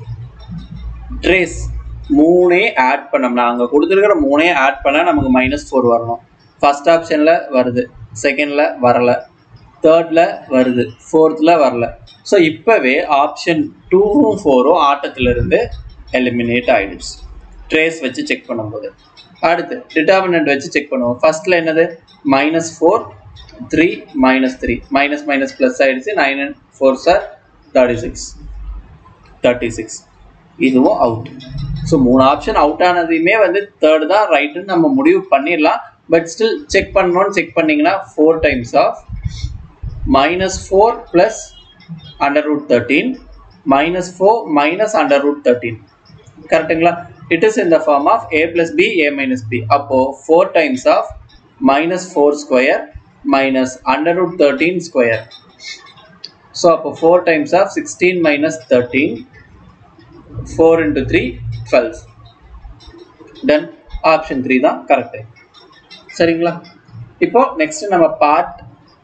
Speaker 1: ட்ரேஸ் மூணே ஆட் பண்ணோம்னா, அங்கே கொடுத்துருக்கிற மூணே ஆட் பண்ணால் நமக்கு மைனஸ் ஃபோர் வரணும். ஃபர்ஸ்ட் ஆப்ஷனில் வருது, செகண்டில் வரல, தேர்டில் வருது, ஃபோர்த்தில் வரல. ஸோ இப்போவே ஆப்ஷன் டூவும் ஃபோரும் ஆட்டத்திலிருந்து எலிமினேட் ஆகிடுச்சு ட்ரேஸ் வச்சு செக் பண்ணும்போது. அடுத்து டிட்டர்மினன்ட் வச்சு செக் பண்ணுவோம். ஃபர்ஸ்ட்டில் என்னது, minus four three minus three, minus minus plus ஆகிடுச்சு, நைன் அண்ட் ஃபோர் சார் தேர்ட்டி சிக்ஸ் தேர்ட்டி சிக்ஸ் இதுவும் அவுட். ஸோ மூணு ஆப்ஷன் அவுட் ஆனதையுமே வந்து தேர்டு தான் ரைட்டுன்னு நம்ம முடிவு பண்ணிடலாம். பட் ஸ்டில் செக் பண்ணணும்னு செக் பண்ணிங்கன்னா four times of minus four plus under root thirteen minus four minus under root thirteen, கரெக்டுங்களா? It is in the form of a plus b a minus b. அப்போது four times of minus four square minus under root thirteen square. So அப்போ four times of sixteen minus thirteen, four into three, twelve. Done. Option three தான் correct. சரிங்களா? இப்போ next நம்ம part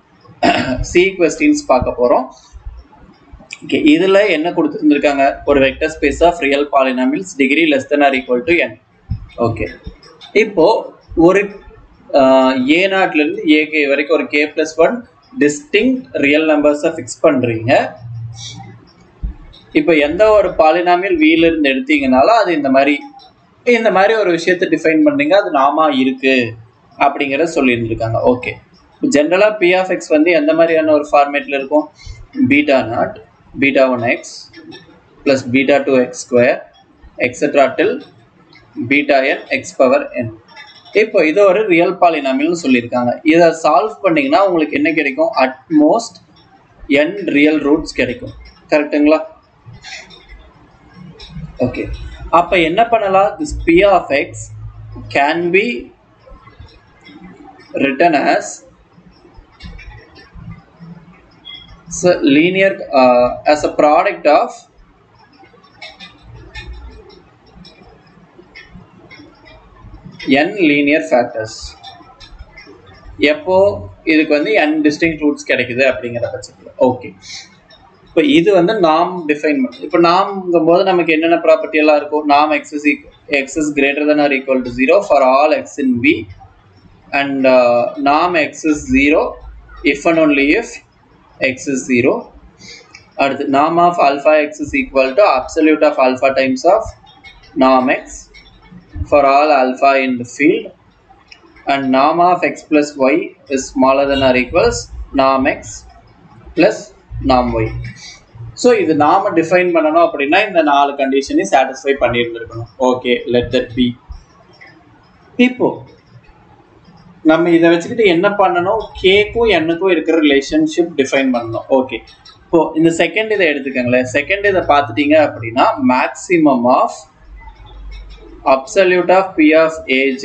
Speaker 1: C questions பார்க்க போறோம். Okay, இதுல என்ன கொடுத்துருந்துருக்காங்க, ஒரு vector space of real polynomials degree less than or equal to n. Okay, இப்போ ஒரு ஏ நாட்ல இருந்து ஏகே வரைக்கும் ஒரு k plus one distinct real நம்பர்ஸை ஃபிக்ஸ் பண்றீங்க. இப்போ எந்த ஒரு பாலினாமியல் வீல இருந்து எடுத்தீங்கனாலும் அது இந்த மாதிரி இந்த மாதிரி ஒரு விஷயத்தை டிஃபைன் பண்றீங்க, அது நாமா இருக்கு அப்படிங்கறத சொல்லியிருந்திருக்காங்க. ஓகே, ஜென்ரலா p of x வந்து எந்த மாதிரியான ஒரு ஃபார்மேட்ல இருக்கும்? Beta naught beta one x plus beta two x square etcetera till beta n x power n. இப்போ இது ஒரு ரியல் பாலினாமியல்னு சொல்லியிருக்காங்க. இதை சால்வ் பண்ணீங்கன்னா உங்களுக்கு என்ன கிடைக்கும்? அட்மோஸ்ட் n ரியல் ரூட்ஸ் கிடைக்கும். கரெக்டுங்களா? ஓகே, அப்ப என்ன பண்ணலாம்? this p of x can be written as so linear uh, as a product of n linear factors. எப்போ இதுக்கு வந்து n distinct roots கிடைக்குது அப்படிங்கிற பட்சத்தில். ஓகே, இப்போ இது வந்து நாம் டிஃபைன் பண்ணு. இப்போ நாம்ங்கும்போது நமக்கு என்னென்ன ப்ராப்பர்ட்டி எல்லாம் இருக்கும்? நாம் x is x is greater than or equal to zero for all x in V and uh, நாம் x is zero if and only if x is zero. அடுத்து நாம் of alpha x is equal to absolute of alpha times of நாம் x for all alpha in the field and norm of x plus y is smaller than or equals norm x plus norm y. So இது நாம define பண்ணணும் அப்படின்னா இந்த நாலு கண்டிஷனையும் satisfy பண்ணியிருந்திருக்கணும். Okay, let that p. இப்போ நம்ம இதை வச்சுக்கிட்டு என்ன பண்ணணும்? கேக்கும் என்னுக்கும் இருக்கிற ரிலேஷன்ஷிப் டிஃபைன் பண்ணணும். ஓகே, இப்போ இந்த செகண்ட் இதை எடுத்துக்கங்களேன். செகண்ட் இதை பார்த்துட்டீங்க அப்படின்னா maximum of absolute of p of aj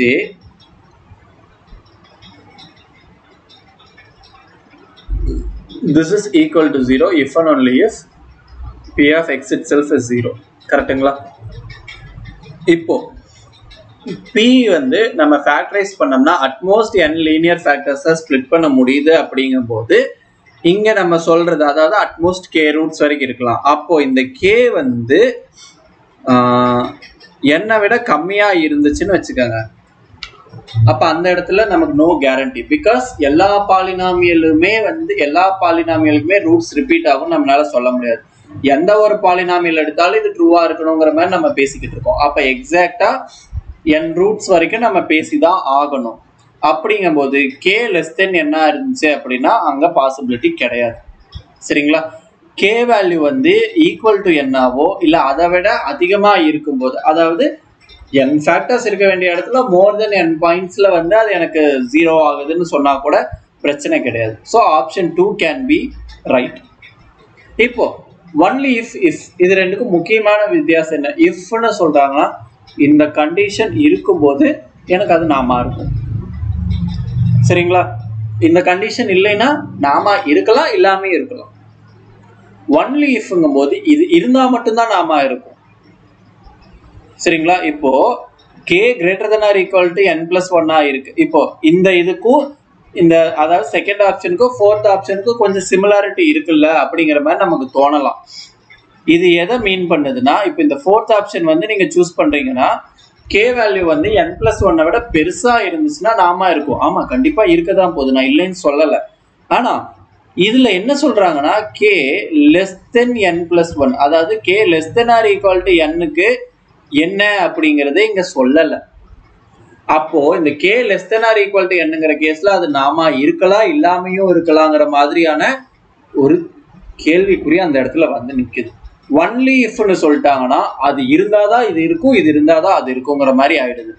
Speaker 1: this is equal to zero if and only if p of x itself is zero. கரெக்ட்டுங்களா? இப்போ p வந்து நம்ம ஃபேக்டரைஸ் பண்ணோம்னா அட்மோஸ்ட் n லீனியர் ஃபேக்டர்ஸை ஸ்ப்ளிட் பண்ண முடியுது. அப்படிங்கும்போது இங்க நம்ம சொல்றது அதாவது அட்மோஸ்ட் k ரூட்ஸ் வரைக்கும் இருக்கலாம். அப்போ இந்த k வந்து என்னை விட கம்மியா இருந்துச்சுன்னு வச்சுக்கோங்க. அப்ப அந்த இடத்துல நமக்கு நோ கேரண்டி. பிகாஸ் எல்லா பாலினாமியலுமே வந்து எல்லா பாலினாமியலுக்குமே ரூட்ஸ் ரிப்பீட் ஆகும் நம்மளால சொல்ல முடியாது. எந்த ஒரு பாலினாமியல் எடுத்தாலும் இது ட்ரூவா இருக்கணுங்கிற மாதிரி நம்ம பேசிக்கிட்டு இருக்கோம். அப்ப எக்ஸாக்டா n ரூட்ஸ் வரைக்கும் நம்ம பேசிதான் ஆகணும். அப்படிங்கும் போது k லெஸ் தென் என்ன இருந்துச்சு அப்படின்னா அங்க பாசிபிலிட்டி கிடையாது. சரிங்களா? k வேல்யூ வந்து ஈக்குவல் டு என்னாவோ இல்ல அதை விட அதிகமா இருக்கும்போது, அதாவது n ஃபேக்டர்ஸ் இருக்க வேண்டிய இடத்துல மோர் தென் n பாயிண்ட்ஸ்ல வந்து அது எனக்கு ஜீரோ ஆகுதுன்னு சொன்னா கூட பிரச்சனை கிடையாது. So option two can be right. இப்போ ஒன்லி இஃப் இஃப் இது ரெண்டுக்கும் முக்கியமான வித்தியாசம் என்ன? இஃப்னு சொல்றாங்கன்னா இந்த கண்டிஷன் இருக்கும்போது எனக்கு அது நாமா இருக்கும். சரிங்களா? இந்த கண்டிஷன் இல்லைன்னா நாமா இருக்கலாம், இல்லாமே இருக்கலாம். ஒன்லி இஃப்ங்கும் போது இது இருந்தா மட்டும்தான் நாம இருக்கும். சரிங்களா? இப்போ k greater than or equal to n plus ஒன்னா இருக்கு. இப்போ இந்த இதுக்கும் இந்த அதாவது செகண்ட் ஆப்ஷனுக்கும் ஃபோர்த் ஆப்ஷனுக்கும் கொஞ்சம் சிமிலாரிட்டி இருக்குல்ல அப்படிங்கிற மாதிரி நமக்கு தோணலாம். இது எதை மீன் பண்ணுதுன்னா, இப்போ இந்த ஃபோர்த் ஆப்ஷன் வந்து நீங்க சூஸ் பண்றீங்கன்னா k வேல்யூ வந்து n plus ஒன்னை விட பெருசா இருந்துச்சுன்னா நாம இருக்கும். ஆமா, கண்டிப்பா இருக்கதான் போகுது, நான் இல்லைன்னு சொல்லல. ஆனா இதுல என்ன சொல்றாங்கன்னா k less than n plus one, அதாவது k less than or equal to n-க்கு என்ன அப்படிங்கறத இங்க சொல்லல. அப்போ இந்த k less than or equal to n-ங்கிற கேஸ்ல அது நாம இருக்கலாம், இல்லாமையும் இருக்கலாங்கிற மாதிரியான ஒரு கேள்விக்குறி அந்த இடத்துல வந்து நிக்குது. ஒன்லி இஃப்னு சொல்லிட்டாங்கன்னா அது இருந்தாதான் இது இருக்கும், இது இருந்தாதான் அது இருக்குங்கிற மாதிரி ஆயிடுது.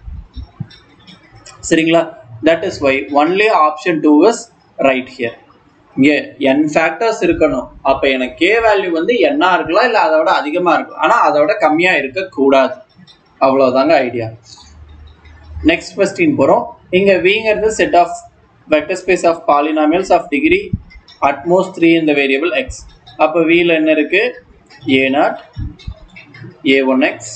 Speaker 1: சரிங்களா? That is why only option two is right here. இங்கே n ஃபேக்டர்ஸ் இருக்கணும். அப்ப எனக்கு k வேல்யூ வந்து n-ஆ இருக்கலாம், இல்ல அதை விட அதிகமா இருக்கலாம். ஆனா அதை விட கம்மியா இருக்க கூடாது. அவ்வளவுதாங்க ஐடியா. நெக்ஸ்ட் கொஸ்டின் போறோம். இங்க vங்கிறது set of vector space of polynomials of degree at most three in the variable x. அப்ப vல என்ன இருக்கு? a naught, a one x,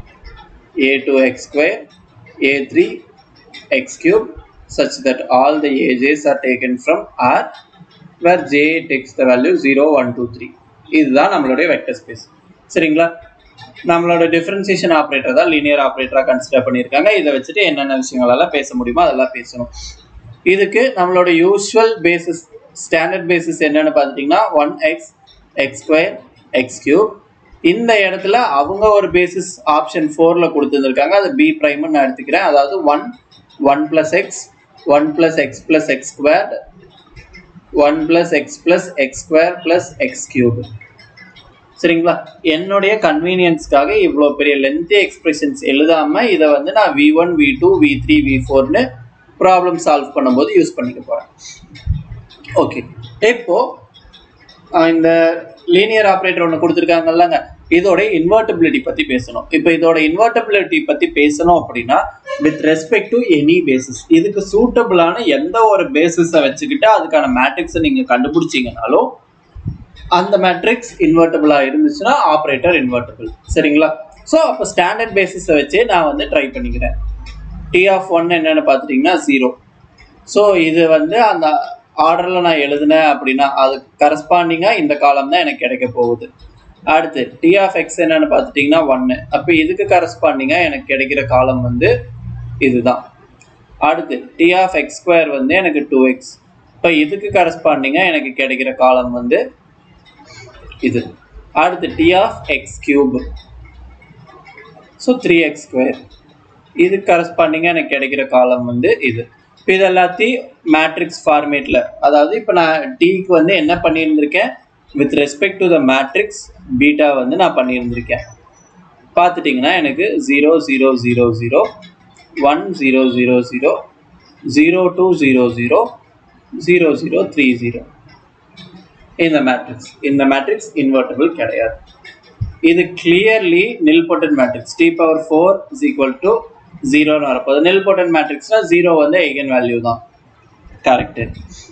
Speaker 1: a two x square, a three x cube such that all the aj's are taken from R where j takes the value zero, one, two, three. இதுதான் நம்மளுடைய vector space. சரிங்களா? நம்மளோட differentiation operator தான் linear ஆப்ரேட்டரா consider பண்ணியிருக்காங்க. இதை வச்சுட்டு என்னென்ன விஷயங்கள் எல்லாம் பேச முடியுமோ அதெல்லாம் பேசணும். இதுக்கு நம்மளோட யூஸ்வல் பேசிஸ் ஸ்டாண்டர்ட் பேசிஸ் என்னன்னு பார்த்துட்டிங்கன்னா one x x square x cube இந்த இடத்துல அவங்க ஒரு பேசிஸ் ஆப்ஷன் ஃபோர்ல கொடுத்துருக்காங்க, அது பி பிரைம் நான் எடுத்துக்கிறேன். அதாவது one one plus x one plus x plus x square one plus x plus x square plus x cube. சரிங்களா? என்னுடைய கன்வீனியன்ஸ்க்காக இவ்வளோ பெரிய லென்த்தி எக்ஸ்பிரஷன்ஸ் எழுதாம இதை வந்து நான் v one v two v three v ஃபோர்னு ப்ராப்ளம் சால்வ் பண்ணும்போது யூஸ் பண்ணிக்க போகிறேன். ஓகே, இப்போ இந்த லீனியர் ஆப்ரேட்டர் ஒன்று கொடுத்துருக்காங்கல்லங்க, இதோட இன்வெர்ட்டிபிலிட்டி பற்றி பேசணும். இப்போ இதோட இன்வெர்ட்டிபிலிட்டி பற்றி பேசணும் அப்படின்னா with respect to any basis, இதுக்கு சூட்டபிளான எந்த ஒரு பேசிஸை வச்சுக்கிட்டு அதுக்கான மேட்ரிக்ஸை நீங்கள் கண்டுபிடிச்சிங்கனாலும் அந்த மேட்ரிக்ஸ் இன்வெர்ட்டிபிளாக இருந்துச்சுன்னா ஆப்ரேட்டர் இன்வெர்ட்டிபிள். சரிங்களா? ஸோ அப்போ ஸ்டாண்டர்ட் பேசிஸை வச்சே நான் வந்து ட்ரை பண்ணிக்கிறேன். டி ஆஃப் ஒன் என்னென்னு பார்த்துட்டிங்கன்னா ஜீரோ. ஸோ இது வந்து அந்த ஆர்டரில் நான் எழுதினேன் அப்படின்னா அதுக்கு கரஸ்பாண்டிங்காக இந்த காலம் தான் எனக்கு கிடைக்க போகுது. அடுத்து டி ஆஃப் எக்ஸ் என்னென்னு பார்த்துட்டிங்கன்னா ஒன்று. அப்போ இதுக்கு கரஸ்பாண்டிங்காக எனக்கு கிடைக்கிற காலம் வந்து இதுதான். அடுத்து டி ஆஃப் எக்ஸ் ஸ்கொயர் வந்து எனக்கு டூ எக்ஸ். இப்போ இதுக்கு கரஸ்பாண்டிங்காக எனக்கு கிடைக்கிற காலம் வந்து இது. அடுத்து T of x cube, so three x square. இதுக்கு கரஸ்பாண்டிங்காக எனக்கு கிடைக்கிற காலம் வந்து இது. இப்போ இது எல்லாத்தையும் மேட்ரிக்ஸ் ஃபார்மேட்டில், அதாவது இப்போ நான் டீக்கு வந்து என்ன பண்ணியிருந்திருக்கேன், with respect to the matrix beta வந்து நான் பண்ணியிருந்திருக்கேன். பார்த்துட்டிங்கன்னா எனக்கு zero zero zero zero one zero zero zero zero two zero zero zero zero three zero இந்த மேட்ரிக்ஸ். இந்த மேட்ரிக்ஸ் இன்வெர்ட்டிபிள் கிடையாது. இது clearly nilpotent matrix. T power four is equal to ஜீரோன்னு வரப்போது. நில்பொட்டன்ட் மேட்ரிக்ஸ்னா ஜீரோ வந்து ஐகன் வேல்யூ தான். கரெக்டு.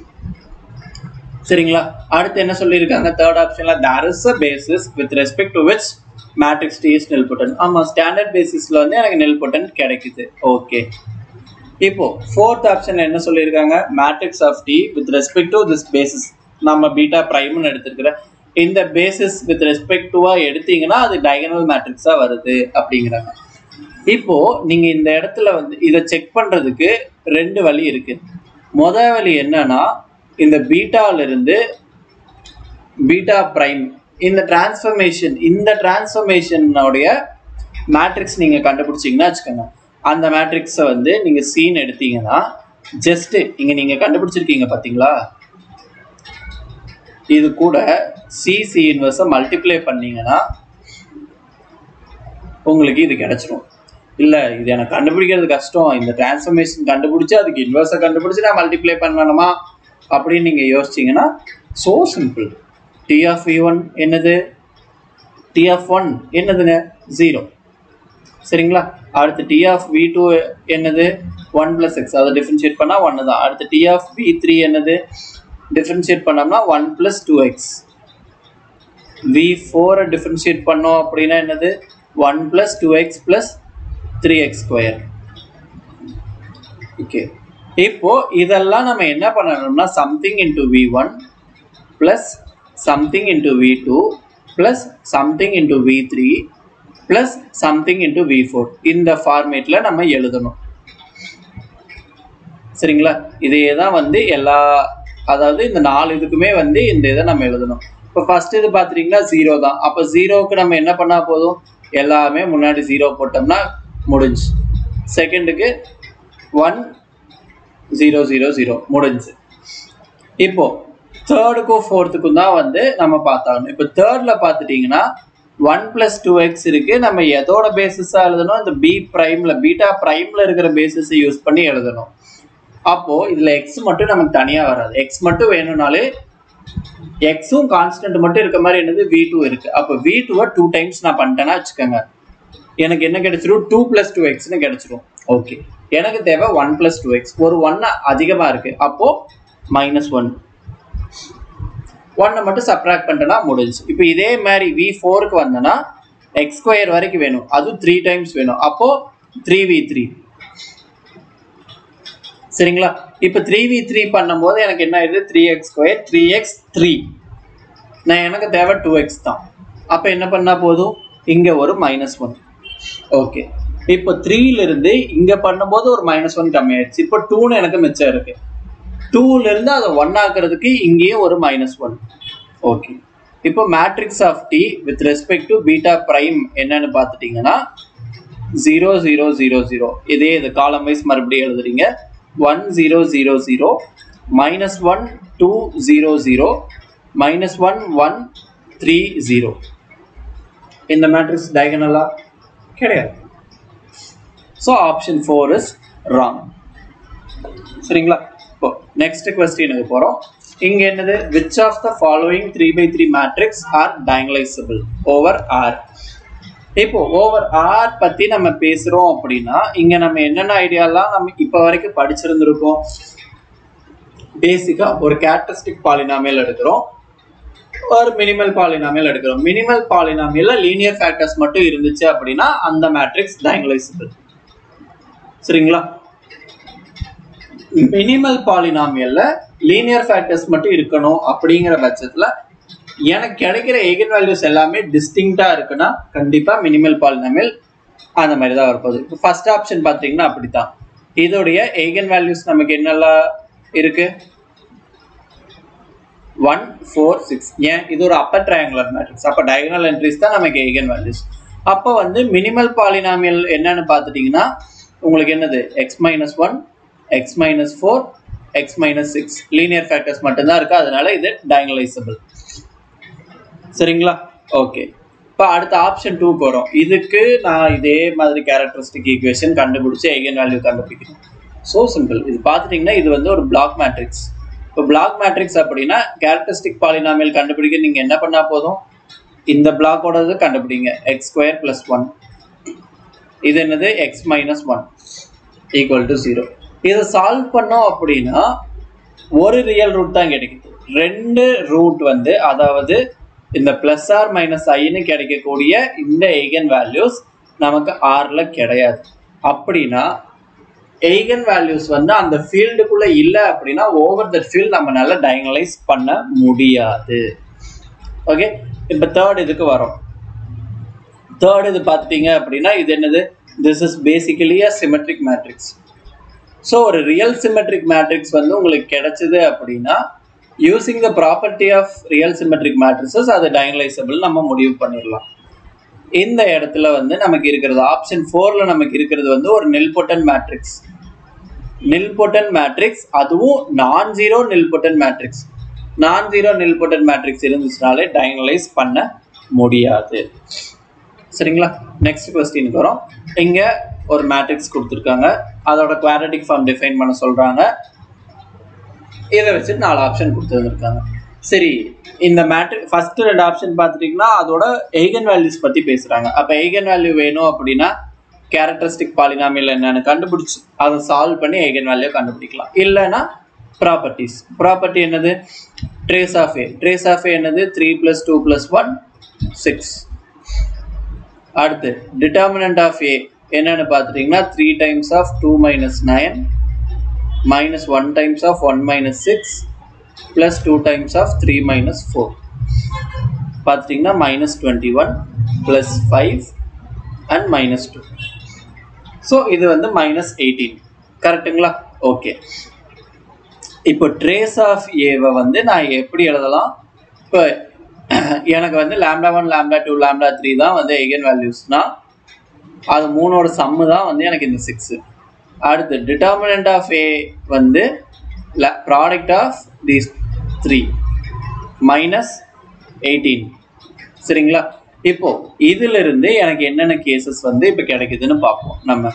Speaker 1: சரிங்களா? அடுத்து என்ன சொல்லியிருக்காங்க தேர்ட் ஆப்ஷன்ல, there is a basis with respect to which matrix T is nilpotent. ஆமாம், ஸ்டாண்டர்ட் பேசிஸ்ல வந்து எனக்கு நில்பொட்டன்ட் கிடைக்குது. ஓகே, இப்போ ஃபோர்த் ஆப்ஷன்ல என்ன சொல்லியிருக்காங்க, matrix of T with respect to this basis, நம்ம பீட்டா பிரைம்னு எடுத்துருக்கிற இந்த பேசிஸ் வித் ரெஸ்பெக்ட் டுவா எடுத்தீங்கன்னா அது டயகனல் மேட்ரிக்ஸா வருது அப்படிங்கிறாங்க. இப்போ நீங்க இந்த இடத்துல வந்து இதை செக் பண்றதுக்கு ரெண்டு வழி இருக்கு. முதல் வழி என்னன்னா, இந்த பீட்டால இருந்து பீட்டா பிரைம் இந்த டிரான்ஸ்ஃபர்மேஷன் இந்த டிரான்ஸ்ஃபர்மேஷனோடைய மேட்ரிக்ஸ் நீங்க கண்டுபிடிச்சிங்கன்னா வச்சுக்கோங்க. அந்த மேட்ரிக்ஸை வந்து நீங்க சீன் எடுத்தீங்கன்னா ஜஸ்ட் இங்க நீங்க கண்டுபிடிச்சிருக்கீங்க பாத்தீங்களா, இது கூட சி சி இன்வர்ஸை மல்டிப்ளை பண்ணீங்கன்னா உங்களுக்கு இது கிடைச்சிரும். இல்லை இது எனக்கு கண்டுபிடிக்கிறது கஷ்டம், இந்த டிரான்ஸ்ஃபர்மேஷன் கண்டுபிடிச்சி அதுக்கு இன்வர்ஸை கண்டுபிடிச்சி நான் மல்டிப்ளை பண்ணணுமா அப்படின்னு நீங்கள் யோசிச்சிங்கன்னா so simple. T of v one என்னது, டி ஆஃப் ஒன் என்னதுங்க ஜீரோ. சரிங்களா? அடுத்து டி ஆஃப் வி டூ என்னது ஒன் ப்ளஸ் எக்ஸ், அதை டிஃப்ரென்ஷியேட் பண்ணால் ஒன்று தான். அடுத்து டி ஆஃப் வி த்ரீ என்னது, டிஃப்ரென்ஷியேட் பண்ணோம்னா one plus two x. V ஃபோரை டிஃப்ரென்ஷியேட் பண்ணோம் அப்படின்னா என்னது one plus two x plus three x square. Okay, இப்போ இதெல்லாம் நம்ம என்ன பண்ணணும்னா something into v one plus something into v two plus something into v three plus something into v four இந்த ஃபார்மேட்டில் நம்ம எழுதணும். சரிங்களா? இதே தான் வந்து எல்லா, அதாவது இந்த நாலு இதுக்குமே வந்து இந்த இதை நம்ம எழுதணும். இப்போ ஃபர்ஸ்ட் இது பார்த்துட்டிங்கன்னா ஜீரோ தான். அப்போ ஜீரோவுக்கு நம்ம என்ன பண்ணால் போதும், எல்லாமே முன்னாடி ஜீரோ போட்டோம்னா முடிஞ்சு. செகண்டுக்கு ஒன் ஜீரோ ஜீரோ ஜீரோ முடிஞ்சு. இப்போ தேர்டுக்கும் ஃபோர்த்துக்கும் தான் வந்து நம்ம பார்த்தாகணும். இப்போ தேர்டில் பார்த்துட்டிங்கன்னா ஒன் ப்ளஸ் டூ எக்ஸ் இருக்குது. நம்ம எதோட பேசிஸாக எழுதணும், இந்த பி ப்ரைமில் பீட்டா ப்ரைமில் இருக்கிற பேசிஸை யூஸ் பண்ணி எழுதணும். அப்போது இதில் எக்ஸ் மட்டும் நமக்கு தனியாக வராது. எக்ஸ் மட்டும் வேணும்னாலே எக்ஸும் கான்ஸ்டன்ட் மட்டும் இருக்க மாதிரி என்னது வி டூ இருக்குது. அப்போ வி டூவை டூ டைம்ஸ் நான் பண்ணிட்டேன்னா வச்சுக்கோங்க, எனக்கு என்ன கிடைச்சிரும், டூ ப்ளஸ் டூ எக்ஸ்னு கிடைச்சிரும். ஓகே, எனக்கு தேவை ஒன் ப்ளஸ் டூ எக்ஸ். ஒரு ஒன்று அதிகமாக இருக்குது, அப்போது மைனஸ் ஒன் ஒன்னை மட்டும் சப்ராக்ட் பண்ணிட்டேன்னா முடிஞ்சு. இப்போ இதே மாதிரி வி ஃபோருக்கு வந்தேன்னா எக்ஸ் ஸ்கொயர் வரைக்கும் வேணும், அதுவும் த்ரீ டைம்ஸ் வேணும். அப்போது த்ரீ வி த்ரீ. சரிங்களா? இப்போ த்ரீ வி த்ரீ பண்ணும்போது எனக்கு என்ன ஆயிடுது, three x square three x three. நான் எனக்கு தேவை டூ எக்ஸ் தான். அப்போ என்ன பண்ணால் போதும், இங்கே ஒரு மைனஸ் ஒன். ஓகே, இப்போ த்ரீலேருந்து இங்கே பண்ணும்போது ஒரு மைனஸ் ஒன் கம்மியாயிடுச்சு. இப்போ டூன்னு எனக்கு மிச்சம் இருக்குது. டூலேருந்து அதை ஒன் ஆக்குறதுக்கு இங்கேயும் ஒரு மைனஸ் ஒன். ஓகே, இப்போ matrix of T with respect to beta prime என்னன்னு பார்த்துட்டீங்கன்னா ஜீரோ ஜீரோ ஜீரோ ஜீரோ இதே இது காலம் வைஸ் மறுபடியும் எழுதுறீங்க one zero zero zero minus one two zero zero minus one one three zero இந்த மேட்ரிக்ஸ் டயகனலா கிடையாது. So option four is wrong. சரிங்களா? இப்போ நெக்ஸ்ட் கொஸ்டினுக்கு போகிறோம். இங்கே என்னது which of the following three by three matrix are diagonalizable over R. இப்போ ஓவர் ஆர் பற்றி நம்ம பேசுகிறோம் அப்படின்னா இங்கே நம்ம என்னென்ன ஐடியாலாம் நம்ம இப்போ வரைக்கும் படிச்சிருந்துருக்கோம். பேசிக்காக ஒரு கேரக்டரிஸ்டிக் பாலினாமியல் எடுக்கிறோம், ஒரு மினிமல் பாலினாமியல் எடுக்கிறோம். மினிமல் பாலினாமியல்ல லீனியர் ஃபேக்டர்ஸ் மட்டும் இருந்துச்சு அப்படின்னா அந்த மேட்ரிக்ஸ் டயகனலைசபிள். சரிங்களா? மினிமல் பாலினாமியல்ல லீனியர் ஃபேக்டர்ஸ் மட்டும் இருக்கணும் அப்படிங்கிற பட்சத்துல எனக்கு கிடைக்கிற ஐகன் வேல்யூஸ் எல்லாமே டிஸ்டிங்டா இருக்குன்னா கண்டிப்பா மினிமல் பாலினாமியல் அந்த மாதிரி தான் வரப்போகுது. இப்போ ஃபர்ஸ்ட் ஆப்ஷன் பார்த்தீங்கன்னா அப்படித்தான். இதோடைய ஐகன் வேல்யூஸ் நமக்கு என்னெல்லாம் இருக்கு? One four six. ஏன் இது ஒரு அப்பர் ட்ரையாங்குலர் மேட்ரிக்ஸ், அப்போ டயகனல் என்ட்ரிஸ் தான் நமக்கு ஐகன் வேல்யூஸ். அப்போ வந்து மினிமல் பாலினாமியல் என்னன்னு பார்த்துட்டீங்கன்னா உங்களுக்கு என்னது x minus one x minus four x minus six linear factors மட்டும்தான் இருக்கு, அதனால இது டயகனலைசபிள். சரிங்களா? ஓகே. இப்போ அடுத்த ஆப்ஷன் டூக்கு வரும். இதுக்கு நான் இதே மாதிரி கேரக்டரிஸ்டிக் ஈக்குவேஷன் கண்டுபிடிச்சி ஐகன் வேல்யூ கண்டுபிடிக்கணும். So simple. இது பார்த்துட்டிங்கன்னா இது வந்து ஒரு பிளாக் மேட்ரிக்ஸ். இப்போ பிளாக் மேட்ரிக்ஸ் அப்படின்னா கேரக்டரிஸ்டிக் பாலினாமியல் கண்டுபிடிக்க நீங்கள் என்ன பண்ணால் போதும், இந்த பிளாக்கோடது கண்டுபிடிங்க. எக்ஸ் ஸ்கொயர் பிளஸ் ஒன், இது என்னது x minus one equal to zero. இதை சால்வ் பண்ணோம் அப்படின்னா ஒரு ரியல் ரூட் தான் கிடைக்குது. ரெண்டு ரூட் வந்து அதாவது இந்த பிளஸ் ஆர் மைனஸ் ஐன்னு கிடைக்கக்கூடிய இந்த ஐகன் வேல்யூஸ் நமக்கு ஆர்ல கிடையாது. அப்படின்னா ஐகன் வேல்யூஸ் வந்து அந்த ஃபீல்டுக்குள்ள இல்லை அப்படின்னா ஓவர் தட் ஃபீல்ட் நம்மளால டயகனலைஸ் பண்ண முடியாது. ஓகே. இப்போ தேர்ட் இதுக்கு வரும். தேர்ட் இது பார்த்துட்டீங்க அப்படின்னா இது என்னது, this is basically a symmetric matrix. So ஒரு ரியல் சிமெட்ரிக் மேட்ரிக்ஸ் வந்து உங்களுக்கு கிடைச்சது அப்படின்னா using the property of real symmetric matrices அது டயகனலைசபிள் நம்ம முடிவு பண்ணிடலாம். இந்த இடத்துல வந்து நமக்கு இருக்கிறது ஆப்ஷன் ஃபோர்ல நமக்கு இருக்கிறது வந்து ஒரு நில்பொட்டன்ட் மேட்ரிக்ஸ். நில்பொட்டன்ட் மேட்ரிக்ஸ், அதுவும் non zero nilpotent matrix. Non zero nilpotent matrix இருந்துச்சுனாலே டயகனலைஸ் பண்ண முடியாது. சரிங்களா? நெக்ஸ்ட் கொஸ்டினுக்கு வரும். இங்கே ஒரு மேட்ரிக்ஸ் கொடுத்துருக்காங்க, அதோட குவாட்ரட்டிக் ஃபார்ம் டிஃபைன் பண்ண சொல்கிறாங்க. இதை வச்சுட்டு நாலு ஆப்ஷன் கொடுத்துருந்துருக்காங்க. சரி, இந்த மேட்ரிக் ஃபர்ஸ்ட் ரெண்டு ஆப்ஷன் பார்த்துட்டிங்கன்னா அதோட ஐகன் வேல்யூஸ் பற்றி பேசுகிறாங்க. அப்போ ஐகன் வேல்யூ வேணும் அப்படின்னா கேரக்டரிஸ்டிக் பாலினாமியல் என்னன்னு கண்டுபிடிச்சி அதை சால்வ் பண்ணி ஐகன் வேல்யூ கண்டுபிடிக்கலாம். இல்லைன்னா ப்ராப்பர்ட்டிஸ். ப்ராப்பர்ட்டி என்னது, trace of A. Trace of A என்னது three plus two plus one six. அடுத்து டிட்டர்மினன்ட் ஆஃப் ஏ என்னன்னு பார்த்துட்டிங்கன்னா three times of two minus nine minus one times of one minus six plus two times of three minus four. பார்த்துட்டிங்கன்னா minus twenty one plus five and minus two. So இது வந்து minus eighteen. கரெக்டுங்களா? Okay. இப்போ trace of ஏவை வந்து நான் எப்படி எழுதலாம்? இப்போ எனக்கு வந்து lambda one lambda two lambda three தான் வந்து ஐகன் வேல்யூஸ்னா அது மூணோட சம்மு தான் வந்து எனக்கு இந்த சிக்ஸு. அடுத்து டிட்டர்மினன்ட் ஆஃப் ஏ வந்து product of these three minus eighteen. சரிங்களா? இப்போ இதிலிருந்து எனக்கு என்னென்ன கேசஸ் வந்து இப்போ கிடைக்குதுன்னு பார்ப்போம். நம்ம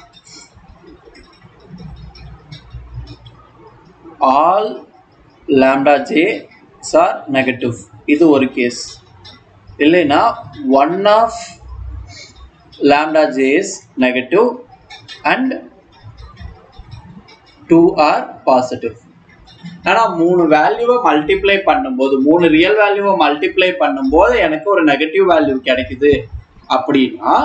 Speaker 1: all lambda j are negative, இது ஒரு கேஸ். இல்லைன்னா one of lambda j is negative and two are positive. ஆனால் மூணு வேல்யூவை மல்டிப்ளை பண்ணும்போது மூணு ரியல் வேல்யூவை மல்டிப்ளை பண்ணும்போது எனக்கு ஒரு நெகட்டிவ் வேல்யூ கிடைக்குது அப்படின்னா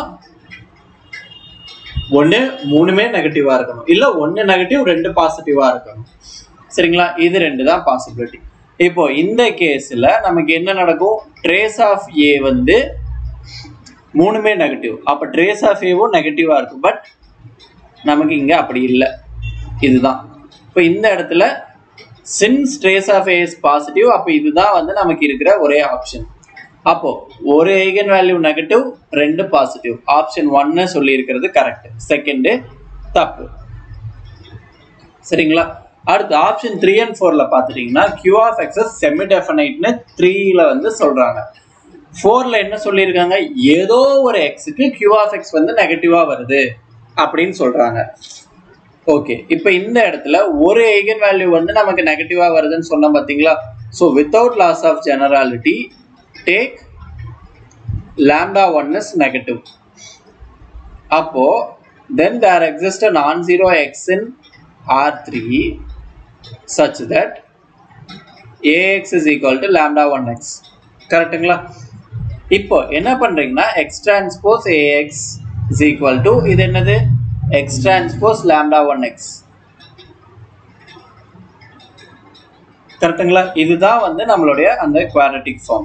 Speaker 1: ஒன்று மூணுமே நெகட்டிவாக இருக்கணும், இல்லை ஒன்று நெகட்டிவ் ரெண்டு பாசிட்டிவாக இருக்கணும். சரிங்களா? இது ரெண்டு தான் பாசிபிலிட்டி. இப்போ இந்த கேஸில் நமக்கு என்ன நடக்கும், ட்ரேஸ் ஆஃப் ஏ வந்து மூணுமே நெகட்டிவ், அப்போ ட்ரேஸ் ஆஃப் ஏவும் நெகட்டிவாக இருக்கும். பட் நமக்கு இங்கே அப்படி இல்லை. இதுதான் இப்போ இந்த இடத்துல since trace of A is positive, அப்போ இதுதான் வந்து நமக்கு இருக்கிற ஒரே ஆப்ஷன். அப்போ ஒரு ஐகன் வேல்யூ நெகட்டிவ், ரெண்டு பாசிட்டிவ். ஆப்ஷன் ஒன்னு சொல்லி இருக்கிறது கரெக்ட், செகண்ட் தப்பு. சரிங்களா? அடுத்து ஆப்ஷன் த்ரீ அண்ட் ஃபோர்ல பாத்துட்டீங்கன்னா Q of X செமி டெஃபினைட்னு த்ரீல வந்து சொல்றாங்க. ஃபோர்ல என்ன சொல்லியிருக்காங்க, ஏதோ ஒரு எக்ஸுக்கு Q of X வந்து நெகட்டிவா வருது அப்படின்னு சொல்றாங்க. ஓகே, இப்போ இந்த இடத்துல ஒரு ஐகன் வேல்யூ வந்து நமக்கு நெகட்டிவா வருதுன்னு சொன்னா பாத்தீங்களா? So without loss of generality take lambda one is negative. அப்போ then there exists a non-zero x in R three such that Ax is equal to lambda one x. கரெக்ட்டுங்களா? இப்போ என்ன பண்றீங்கன்னா x transpose Ax is equal to இது என்னது, x transpose lambda one x. கரெக்ட்டுங்களா? இதுதான் வந்து நம்மளுடைய அந்த குவாட்ரட்டிக் ஃபார்ம்.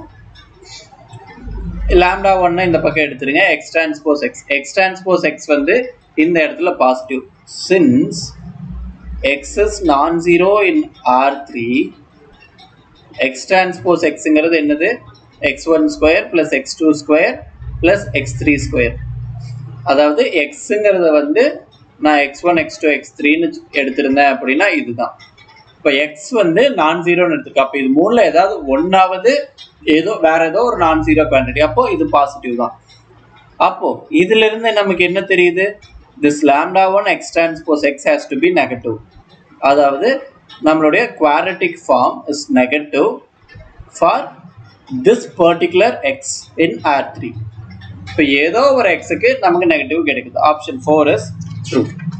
Speaker 1: lambda one இந்த பக்கம் எடுத்துருங்க, x transpose x. x transpose x வந்து இந்த இடத்துல positive. since x is non-zero in R three, x transpose xங்கிறது என்னது, x one square plus x two square plus x three square. அதாவது xங்கிறத வந்து நான் x one x two x three ன்னு எடுத்திருந்தேன் அப்படின்னா இதுதான். இப்போ x வந்து நான் ஜீரோன்னு எடுத்துக்க, அப்போ இது மூணுல ஏதாவது ஒன்னாவது ஏதோ வேற ஏதோ ஒரு நான் ஜீரோ குவான்டிட்டி, அப்போ இது பாசிட்டிவ் தான். அப்போ இதுல இருந்து நமக்கு என்ன தெரியுது, this lambda one x transpose x has to be negative. அதாவது நம்மளுடைய quadratic form is negative for this particular x in R three. இப்போ ஏதோ ஒரு xக்கு நமக்கு நெகட்டிவ் கிடைக்குது. Option four is true.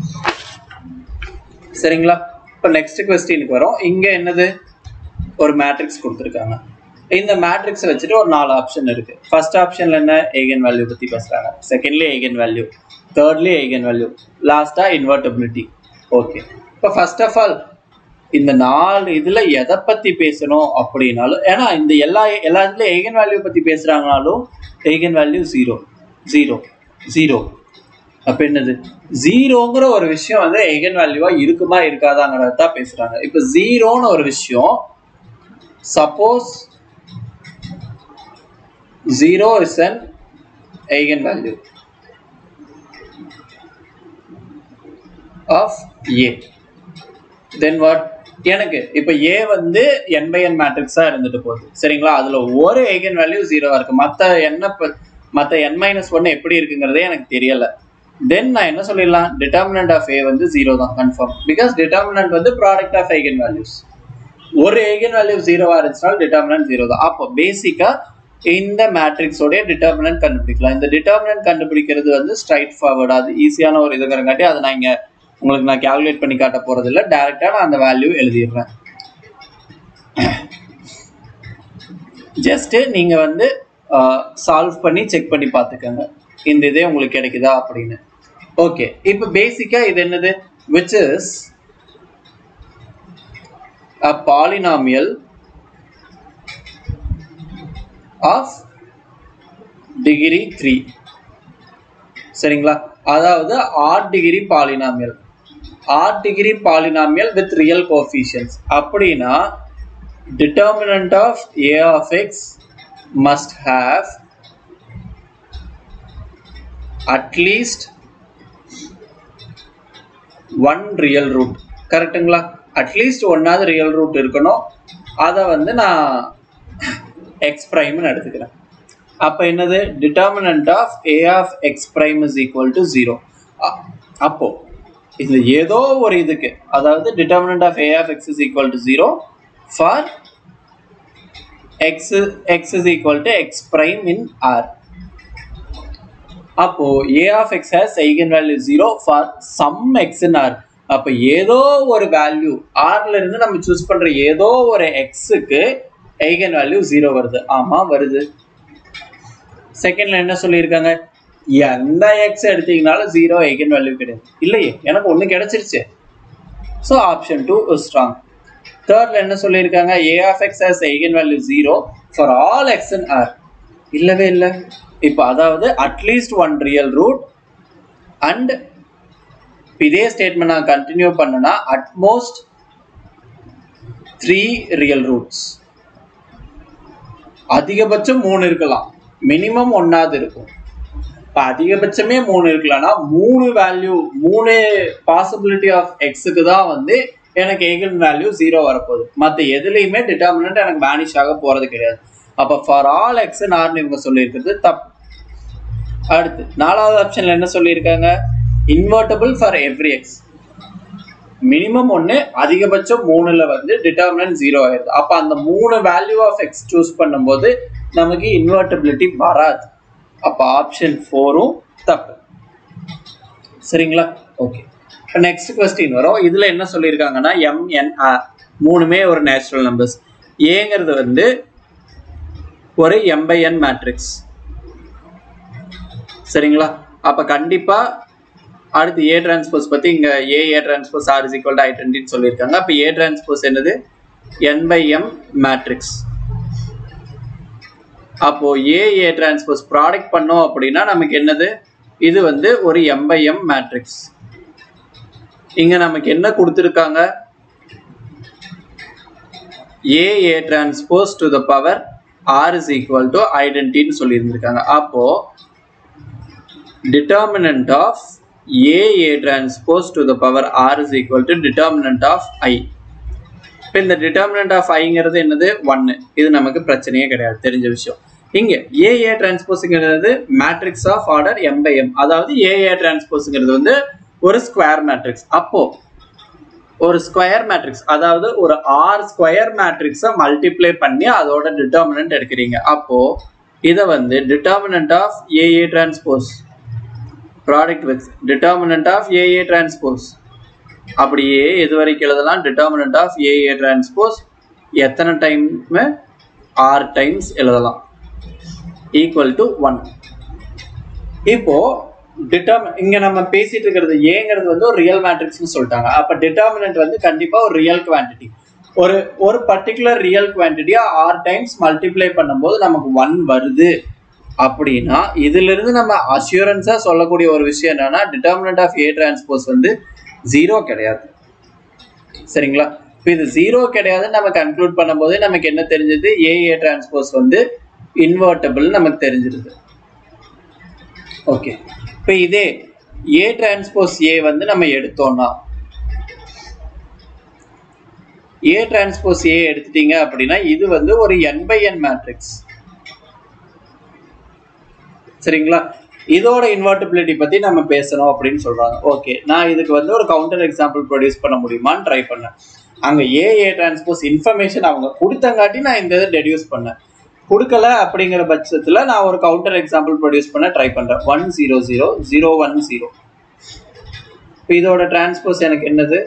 Speaker 1: சரிங்களா? இப்போ நெக்ஸ்ட் क्वेश्चनக்கு வரோம். இங்க என்னது, ஒரு மேட்ரிக்ஸ் கொடுத்திருக்காங்க. இந்த மேட்ரிக்ஸ் வச்சுட்டு ஒரு நாலு ஆப்ஷன் இருக்கு. ஃபர்ஸ்ட் ஆப்ஷன்ல என்ன, ஐகன் வேல்யூ பத்தி பேசுறாங்க. Secondly eigen value, thirdly eigen value, லாஸ்டா இன்வெர்ட்டிபிலிட்டி. ஓகே, இப்போ ஃபர்ஸ்ட் ஆஃப் ஆல் இந்த நாலு இதுல எதை பத்தி பேசணும் அப்படின்னாலும், ஏன்னா இந்த எல்லா எல்லா இதுல ஐகன் வேல்யூ பத்தி பேசுறாங்கனாலும் eigen value zero zero zero. அப்ப என்னது, ஜீரோங்கிற ஒரு விஷயம் வந்து ஐகன் வேல்யூவா இருக்குமா இருக்காதாங்கிறத தான் பேசுறாங்க. இப்ப ஜீரோன்னு ஒரு விஷயம், suppose zero is an eigenvalue of A, then what, எனக்கு இப்ப A வந்து n by n மேட்ரிக்ஸா இருந்துட்டு போகுது. சரிங்களா? அதுல ஒரு ஐகன் வேல்யூ ஜீரோவா இருக்கு, மத்த என்ன மத்த n minus one எப்படி இருக்குங்கிறதே எனக்கு தெரியல. தென் நான் என்ன சொல்லிடலாம், டிட்டர்மினன்ட் ஆஃப் A வந்து ஜீரோ தான் கன்ஃபார்ம், பிகாஸ் டிட்டர்மினன்ட் வந்து ப்ராடக்ட் ஆஃப் ஐகன் வேல்யூஸ். ஒரு ஐகன் வேல்யூ ஜீரோவா இருந்துச்சுனால டிட்டர்மினன்ட் ஜீரோ தான். அப்போ பேசிக்கா இந்த மேட்ரிக்ஸோட டிட்டர்மினன்ட் கண்டுபிடிக்கலாம். இந்த டிட்டர்மினன்ட் கண்டுபிடிக்கிறது வந்து ஸ்ட்ரைட் ஃபார்வர்ட், அது ஈஸியான ஒரு இதுங்கிறங்காட்டி அதை நான் இங்க உங்களுக்கு நான் கால்குலேட் பண்ணி காட்ட போறது இல்லை, டைரக்டா நான் அந்த வேல்யூ எழுதிடுறேன். ஜஸ்ட் நீங்க வந்து சால்வ் பண்ணி செக் பண்ணி பார்த்துக்கோங்க இந்த இதே உங்களுக்கு கிடைக்குதா அப்படின்னு. ஓகே, இப்போ பேசிக்கா இது என்னது, which is a polynomial of degree three. சரிங்களா? அதாவது odd degree polynomial, odd degree polynomial with real coefficients. அப்படின்னா determinant of A of x must have at least one real root. கரெக்ட்டுங்களா? அட்லீஸ்ட் ஒன்னாவது ரியல் ரூட் இருக்கணும். அதை வந்து நான் x பிரைம்னு எடுத்துக்கிறேன். அப்போ என்னது, determinant of A of x prime is equal to zero. அப்போ இது ஏதோ ஒரு இதுக்கு, அதாவது determinant of A of x is equal to zero for x x is equal to x prime in R. அப்போ A of x has eigen value zero for some x in R. அப்போ ஏதோ ஒரு value ஆர்ல இருந்து நம்ம choose பண்ற ஏதோ ஒரு எக்ஸுக்கு ஐகன் வேல்யூ ஜீரோ வருது. ஆமா வருது. செகண்ட்ல என்ன சொல்லியிருக்காங்க, எந்த எக்ஸ் எடுத்தீங்கனாலும் ஜீரோ ஐகன் வேல்யூ கிடையாது. இல்லையே, எனக்கு ஒன்று கிடைச்சிருச்சு. So option two is strong. தேர்ட்ல என்ன சொல்லியிருக்காங்க, A of x has eigen value zero for all x in R. இல்லவே இல்லை. இப்போ அதாவது at least one real root and இதே ஸ்டேட்மெண்ட் நான் கண்டினியூ பண்ணனா அட்மோஸ்ட் த்ரீ ரியல் ரூட்ஸ். அதிகபட்சம் மூணு இருக்கலாம், மினிமம் ஒன்னாவது இருக்கும். இப்போ அதிகபட்சமே மூணு இருக்கலாம்னா மூணு வேல்யூ மூணு பாசிபிலிட்டி ஆஃப் எக்ஸுக்கு தான் வந்து எனக்கு eigen வேல்யூ ஜீரோ வரப்போகுது. மற்ற எதுலையுமே டிட்டர்மினன்ட் எனக்கு வேனிஷ் ஆக போறது கிடையாது. அப்போ ஃபார் ஆல் எக்ஸ் நான் இவங்க சொல்லியிருக்கிறது தப்பு. அடுத்து நாலாவது ஆப்ஷன்ல என்ன சொல்லியிருக்காங்க, invertible for every x. Minimum ஒன்று அதிகபட்சம் மூணுல வந்து டிட்டர்மினன்ட் ஜீரோ ஆயிடுது. அப்போ அந்த மூணு வேல்யூ ஆஃப் எக்ஸ் சூஸ் பண்ணும்போது நமக்கு இன்வெர்ட்டபிலிட்டி வராது. அப்போ ஆப்ஷன் ஃபோரும் தப்பு. சரிங்களா? ஓகே, நெக்ஸ்ட் கொஸ்டின் வரும். இதுல என்ன சொல்லியிருக்காங்கன்னா எம் என் ஆர் மூணுமே ஒரு நேச்சுரல் நம்பர்ஸ். ஏங்கிறது வந்து ஒரு எம் பை என் மேட்ரிக்ஸ். சரிங்களா? அப்ப கண்டிப்பா அடுத்து ஏ டிரான்ஸ்போஸ் பத்தி இங்க A A transpose R is equal to identity சொல்லியிருக்காங்க. அப்ப ஏ டிரான்ஸ்போஸ் என்னது, என் பை எம் மேட்ரிக்ஸ். அப்போ ஏ ஏ டிரான்ஸ்போஸ் ப்ராடக்ட் பண்ணோம் அப்படின்னா நமக்கு என்னது, இது வந்து ஒரு எம் பை எம் மேட்ரிக்ஸ். இங்க நமக்கு என்ன கொடுத்திருக்காங்க, A A transpose to the power R is equal to identity சொல்லி இருந்திருக்காங்க. அப்போ determinant of A A transpose to the power R is equal to determinant of I. இப்போ இந்த டிட்டர்மினன்ட் ஆஃப் ஐங்கிறது என்னது, ஒன்னு. இது நமக்கு பிரச்சனையே கிடையாது, தெரிஞ்ச விஷயம். இங்க ஏ ஏ டிரான்ஸ்போஸ்ங்கிறது matrix of order M by M. அதாவது ஏ ஏ டிரான்ஸ்போஸ்ங்கிறது வந்து ஒரு ஸ்கொயர் மேட்ரிக்ஸ். அப்போ ஒரு ஸ்கொயர் மேட்ரிக்ஸ், அதாவது ஒரு ஆர் ஸ்கொயர் மேட்ரிக்ஸை மல்டிப்ளை பண்ணி அதோட டிட்டர்மினன்ட் எடுக்கிறீங்க. அப்போ இதை வந்து determinant of A A transpose product with determinant of A A transpose அப்படியே எது வரைக்கும் எழுதலாம், determinant of A A transpose எத்தனை டைம், ஆர் டைம்ஸ் எழுதலாம், ஈக்குவல் டு ஒன். இப்போ டிட்டர்மின் இங்க நம்ம பேசிட்டு இருக்கிறது ஏங்கிறது வந்து ஒரு ரியல் மேட்ரிக்ஸ்னு சொல்லிட்டாங்க. அப்ப டிட்டர்மினன்ட் வந்து கண்டிப்பா ஒரு ரியல் குவான்டிட்டி. ஒரு ஒரு பர்டிகுலர் ரியல் குவான்டிட்டியா ஆர் டைம்ஸ் மல்டிப்ளை பண்ணும்போது நமக்கு ஒன் வருது அப்படின்னா இதுல இருந்து நம்ம அஷூரன்ஸா சொல்லக்கூடிய ஒரு விஷயம் என்னன்னா டிட்டர்மினன்ட் ஆஃப் ஏ டிரான்ஸ்போஸ் வந்து ஜீரோ கிடையாது. சரிங்களா? இப்போ இது ஜீரோ கிடையாது நம்ம கன்க்ளூட் பண்ணும்போது நமக்கு என்ன தெரிஞ்சது, ஏ ஏ டிரான்ஸ்போஸ் வந்து இன்வெர்ட்டபிள் நமக்கு தெரிஞ்சிருது. ஓகே, இப்போ இதே ஏ டிரான்ஸ்போஸ் ஏ வந்து நம்ம எடுத்தோம்னா, ஏ டிரான்ஸ்போஸ் ஏ எடுத்துட்டீங்க அப்படின்னா இது வந்து ஒரு n பை n மேட்ரிக்ஸ். சரிங்களா? இதோட இன்வெர்ட்டிபிலிட்டி பத்தி நம்ம பேசணும் அப்படின்னு சொல்றாங்க. ஓகே, நான் இதுக்கு வந்து ஒரு கவுண்டர் எக்ஸாம்பிள் ப்ரொடியூஸ் பண்ண முடியுமான்னு ட்ரை பண்ணேன். அங்க ஏ ஏ டிரான்ஸ்போஸ் இன்ஃபர்மேஷன் அவங்க கொடுத்தங்காட்டி நான் இந்த இதை டெடியூஸ் பண்ணேன். கொடுக்கல அப்படிங்கிற பட்சத்துல நான் ஒரு கவுண்டர் எக்ஸாம்பிள் ப்ரொடியூஸ் பண்ண ட்ரை பண்றேன். One zero zero zero one zero. இப்போ இதோட டிரான்ஸ்போஸ் எனக்கு என்னது,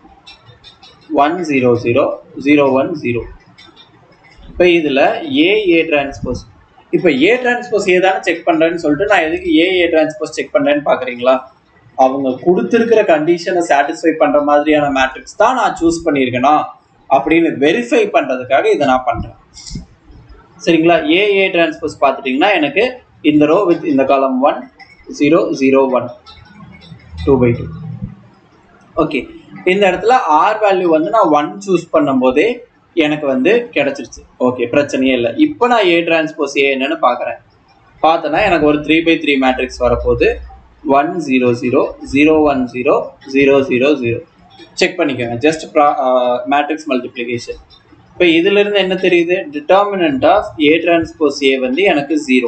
Speaker 1: one zero zero zero one zero. இப்போ இதுல ஏ ஏ டிரான்ஸ்போஸ், இப்போ ஏ டிரான்ஸ்போஸ் ஏ தானே செக் பண்றேன்னு சொல்லிட்டு நான் எதுக்கு ஏ ஏ டிரான்ஸ்போஸ் செக் பண்றேன்னு பாக்குறீங்களா? அவங்க கொடுத்துருக்கிற கண்டிஷனை சாட்டிஸ்ஃபை பண்ற மாதிரியான மேட்ரிக்ஸ் தான் நான் சூஸ் பண்ணியிருக்கேனா அப்படின்னு வெரிஃபை பண்றதுக்காக இதை நான் பண்றேன். சரிங்களா? ஏ ஏ டிரான்ஸ்போஸ் பார்த்துட்டீங்கன்னா எனக்கு இந்த ரோ வித் இந்த column one zero zero one two by two. Okay, இந்த இடத்துல ஆர் வேல்யூ வந்து நான் ஒன் சூஸ் பண்ணும் போதே எனக்கு வந்து கிடைச்சிருச்சு. ஓகே, பிரச்சனையே இல்லை. இப்போ நான் ஏ டிரான்ஸ்போஸ் ஏ என்னன்னு பார்க்குறேன். பார்த்தேன்னா எனக்கு ஒரு த்ரீ பை த்ரீ மேட்ரிக்ஸ் வரப்போகுது. One zero zero zero one zero zero zero zero. Check பண்ணிக்கோங்க, ஜஸ்ட் மேட்ரிக்ஸ் மல்டிப்ளிகேஷன். இப்போ இதுல இருந்து என்ன தெரியுது, determinant of A transpose A வந்து எனக்கு ஜீரோ.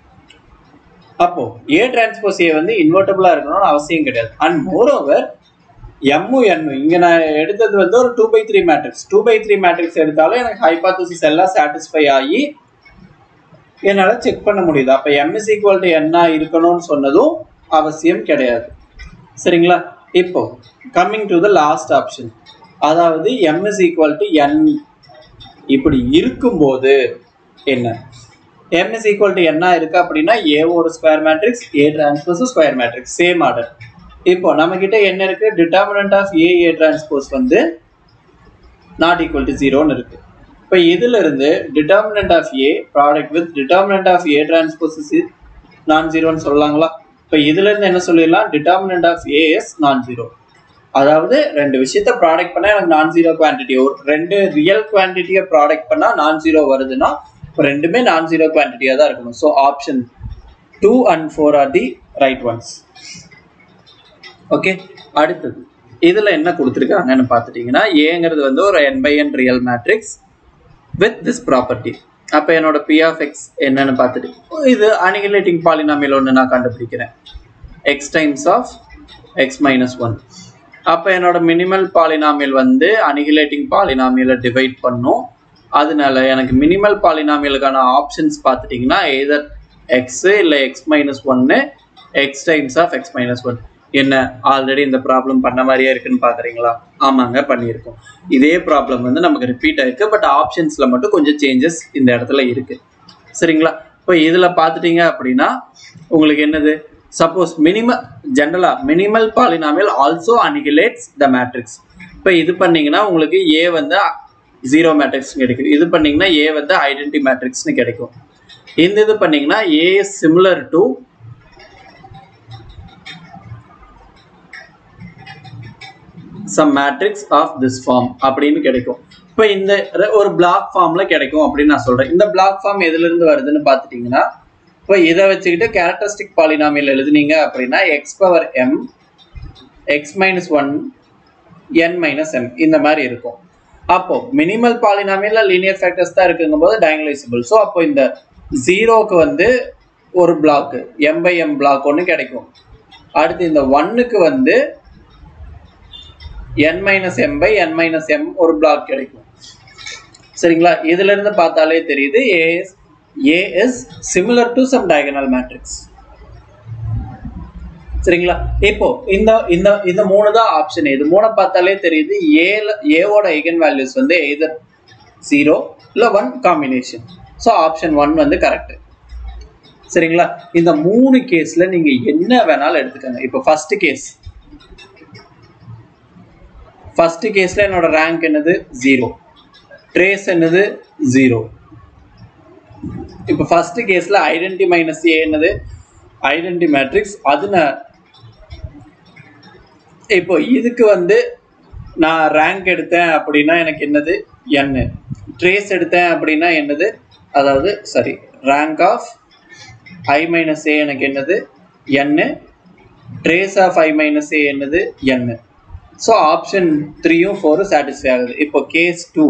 Speaker 1: அப்போ ஏ டிரான்ஸ்போஸ் ஏ வந்து இன்வெர்ட்டபிளா இருக்கணும்னு அவசியம் கிடையாது. And moreover M N இங்க நான் எடுத்தது வந்து ஒரு two by three matrix. Two by three matrix எடுத்தாலும் எனக்கு ஹைபாத்தசிஸ் எல்லாம் சாட்டிஸ்ஃபை ஆகி என்னால் செக் பண்ண முடியுது. அப்போ எம் இஸ் ஈக்குவல் டு என்ன இருக்கணும்னு சொன்னதும் அவசியம் கிடையாது. சரிங்களா? இப்போ coming to the last option, அதாவது M is equal to N இப்படி இருக்கும்போது என்ன, எம் இஸ் ஈக்குவல் டு என்ன இருக்கு அப்படின்னா ஏ ஒரு square matrix, A transpose square matrix, same order. இப்போ நம்ம கிட்ட என்ன இருக்கு, determinant of A A transpose வந்து நாட் ஈக்குவல் டு ஜீரோன்னு இருக்கு. இப்போ இதுல இருந்து determinant of A product with determinant of A transpose non ஜீரோன்னு சொல்லலாங்களா? இப்போ இதுல இருந்து என்ன சொல்லிடலாம், determinant of A is non zero. அதாவது ரெண்டு விஷயத்த ப்ராடக்ட் பண்ணா எனக்கு நான் ஜீரோ குவான்டிட்டி, ஒரு ரெண்டு ரியல் குவான்டிட்டியை ப்ராடக்ட் பண்ணா நான் ஜீரோ வருதுன்னா ரெண்டுமே நான் ஜீரோ குவான்டிட்டியா தான் இருக்கணும். So option two and four are the right ones. Okay, அடுத்தது இதுல என்ன கொடுத்துருக்காங்கன்னு பார்த்துட்டீங்கன்னா, ஏங்கிறது வந்து ஒரு n by n real matrix with this property. அப்போ என்னோட p of x என்னன்னு பார்த்துட்டு இது அனிகிலேட்டிங் பாலினாமியல் ஒன்று நான் கண்டுபிடிக்கிறேன், x times of x minus one. அப்போ என்னோட மினிமல் பாலினாமியல் வந்து அனிகிலேட்டிங் பாலினாமியலை டிவைட் பண்ணும். அதனால எனக்கு மினிமல் பாலினாமியலுக்கான ஆப்ஷன்ஸ் பார்த்துட்டிங்கன்னா எதர் எக்ஸ் இல்லை எக்ஸ் மைனஸ் ஒன்று, x times of x minus one. என்ன ஆல்ரெடி இந்த ப்ராப்ளம் பண்ண மாதிரியே இருக்குன்னு பார்க்குறீங்களா? ஆமாங்க, பண்ணியிருக்கோம். இதே ப்ராப்ளம் வந்து நமக்கு ரிப்பீட் ஆயிருக்கு, பட் ஆப்ஷன்ஸில் மட்டும் கொஞ்சம் சேஞ்சஸ் இந்த இடத்துல இருக்குது. சரிங்களா? இப்போ இதில் பார்த்துட்டிங்க அப்படின்னா உங்களுக்கு என்னது, சப்போஸ் மினிமல் ஜென்ரலாக minimal polynomial also annihilates the matrix. இப்போ இது பண்ணிங்கன்னா உங்களுக்கு ஏ வந்து ஜீரோ மேட்ரிக்ஸ் கிடைக்கும். இது பண்ணிங்கன்னா ஏ வந்து ஐடென்டி மேட்ரிக்ஸ்னு கிடைக்கும். இந்த இது பண்ணிங்கன்னா A is similar to some matrix of this form அப்படின்னு கிடைக்கும். இப்போ இந்த ஒரு பிளாக் ஃபார்ம்ல கிடைக்கும் அப்படின்னு நான் சொல்றேன். இந்த பிளாக் ஃபார்ம் எதுல இருந்து வருதுன்னு பார்த்துட்டீங்கன்னா, இப்போ இதை வச்சுக்கிட்டு கேரக்டரிஸ்டிக் பாலினாமியல் எழுதுனீங்க அப்படின்னா x power M x minus one N minus M இந்த மாதிரி இருக்கும். அப்போ மினிமல் பாலினாமியல் லீனியர் ஃபேக்டர்ஸ் தான் இருக்குங்கும் போது டயகனலைசபிள். ஸோ அப்போ இந்த ஜீரோக்கு வந்து ஒரு block M by M block ஒன்று கிடைக்கும். அடுத்து இந்த ஒன்னுக்கு வந்து n minus m by n minus m ஒரு பிளாக் கிடைக்கும். சரிங்களா? இதுல இருந்து பார்த்தாலே தெரியுது A is A is similar to some diagonal matrix. சரிங்களா? இப்போ இந்த இந்த இந்த மூணு தான் ஆப்ஷன். இது மூணு பார்த்தாலே தெரியுது A A ஓட eigen values வந்து either zero இல்ல one combination. So option one வந்து கரெக்ட். சரிங்களா? இந்த மூணு கேஸ்ல நீங்க என்ன வேணாலும் எடுத்துக்கங்க. இப்போ ஃபர்ஸ்ட் கேஸ் ஃபர்ஸ்ட் கேஸ்ல என்னோட ரேங்க் என்னது ஜீரோ, ட்ரேஸ் என்னது ஜீரோ. இப்போ ஃபர்ஸ்ட் கேஸ்ல ஐடென்டி மைனஸ் ஏ என்னது ஐடென்டி மேட்ரிக்ஸ். அதுனா இப்போ இதுக்கு வந்து நான் ரேங்க் எடுத்தேன் அப்படின்னா எனக்கு என்னது n, ட்ரேஸ் எடுத்தேன் அப்படின்னா என்னது, அதாவது sorry rank of I minus A எனக்கு என்னது n, trace of I minus A என்னது n. ஸோ ஆப்ஷன் த்ரீயும் ஃபோரும் சாட்டிஸ்ஃபை ஆகுது. இப்போ case two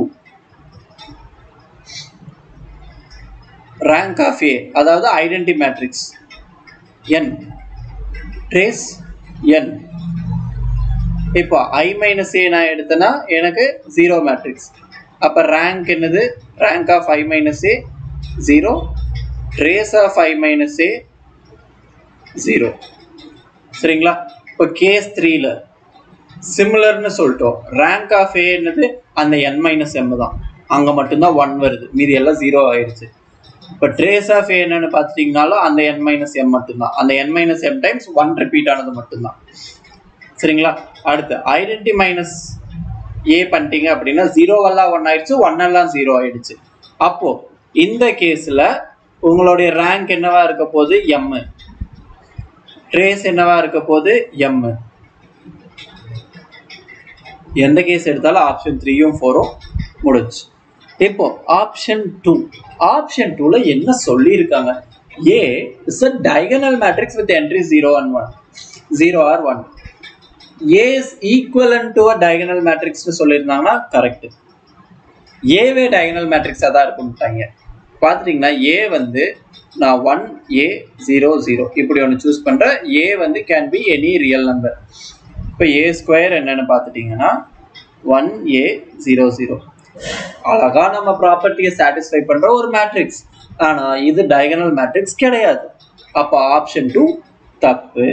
Speaker 1: rank of A அதாவது identity matrix n, trace n. இப்போ ஐ மைனஸ் ஏ நான் எடுத்தேன்னா எனக்கு ஜீரோ மேட்ரிக்ஸ். அப்போ ரேங்க் என்னது, rank of I minus A zero, trace of I minus A zero. சரிங்களா? இப்போ கேஸ் த்ரீல சிமிலர்னு சொல்லிட்டோம். ரேங்க் ஆஃப் ஏ என்னது அந்த n மைனஸ் எம் தான், அங்கே மட்டும்தான் ஒன் வருது, மீதி எல்லாம் ஜீரோ ஆயிடுச்சு. இப்போ ட்ரேஸ் ஆஃப் ஏ என்னன்னு பார்த்துட்டிங்கனாலும் அந்த n மைனஸ் எம் மட்டும்தான், அந்த n minus M times one repeat ஆனது மட்டும்தான். சரிங்களா? அடுத்து ஐடென்டி மைனஸ் ஏ பண்ணிட்டீங்க அப்படின்னா ஜீரோவெல்லாம் ஒன் ஆயிடுச்சு, ஒன் எல்லாம் ஜீரோ ஆயிடுச்சு. அப்போ இந்த கேஸில் உங்களுடைய ரேங்க் என்னவா இருக்க போகுது எம், ட்ரேஸ் என்னவா இருக்க போகுது எம். எந்த கேஸ் எடுத்தாலும் ஆப்ஷன் த்ரீயும் ஃபோரும் முடிச்சு. இப்போ ஆப்ஷன் டூ ஆப்ஷன் டூல என்ன சொல்லியிருக்காங்க, A is a diagonal matrix with entry zero and one, zero or one. A is equivalent to a diagonal மேட்ரிக்ஸ்னு சொல்லியிருந்தாங்கன்னா கரெக்ட். ஏவே டயகனல் மேட்ரிக்ஸாக தான் இருக்கும்ட்டாங்க. பார்த்துட்டிங்கன்னா ஏ வந்து நான் ஒன் ஏ ஜீரோ ஜீரோ இப்படி ஒன்று சூஸ் பண்ணுறேன். ஏ வந்து can be any real number. இப்போ ஏ ஸ்கொயர் என்னன்னு பார்த்துட்டிங்கன்னா ஒன் ஏ ஜீரோ ஜீரோ அழகா நம்ம ப்ராப்பர்ட்டியை சாட்டிஸ்ஃபை பண்ணுற ஒரு மேட்ரிக்ஸ். ஆனால் இது டயகனல் மேட்ரிக்ஸ் கிடையாது. அப்போ ஆப்ஷன் டூ தப்பு.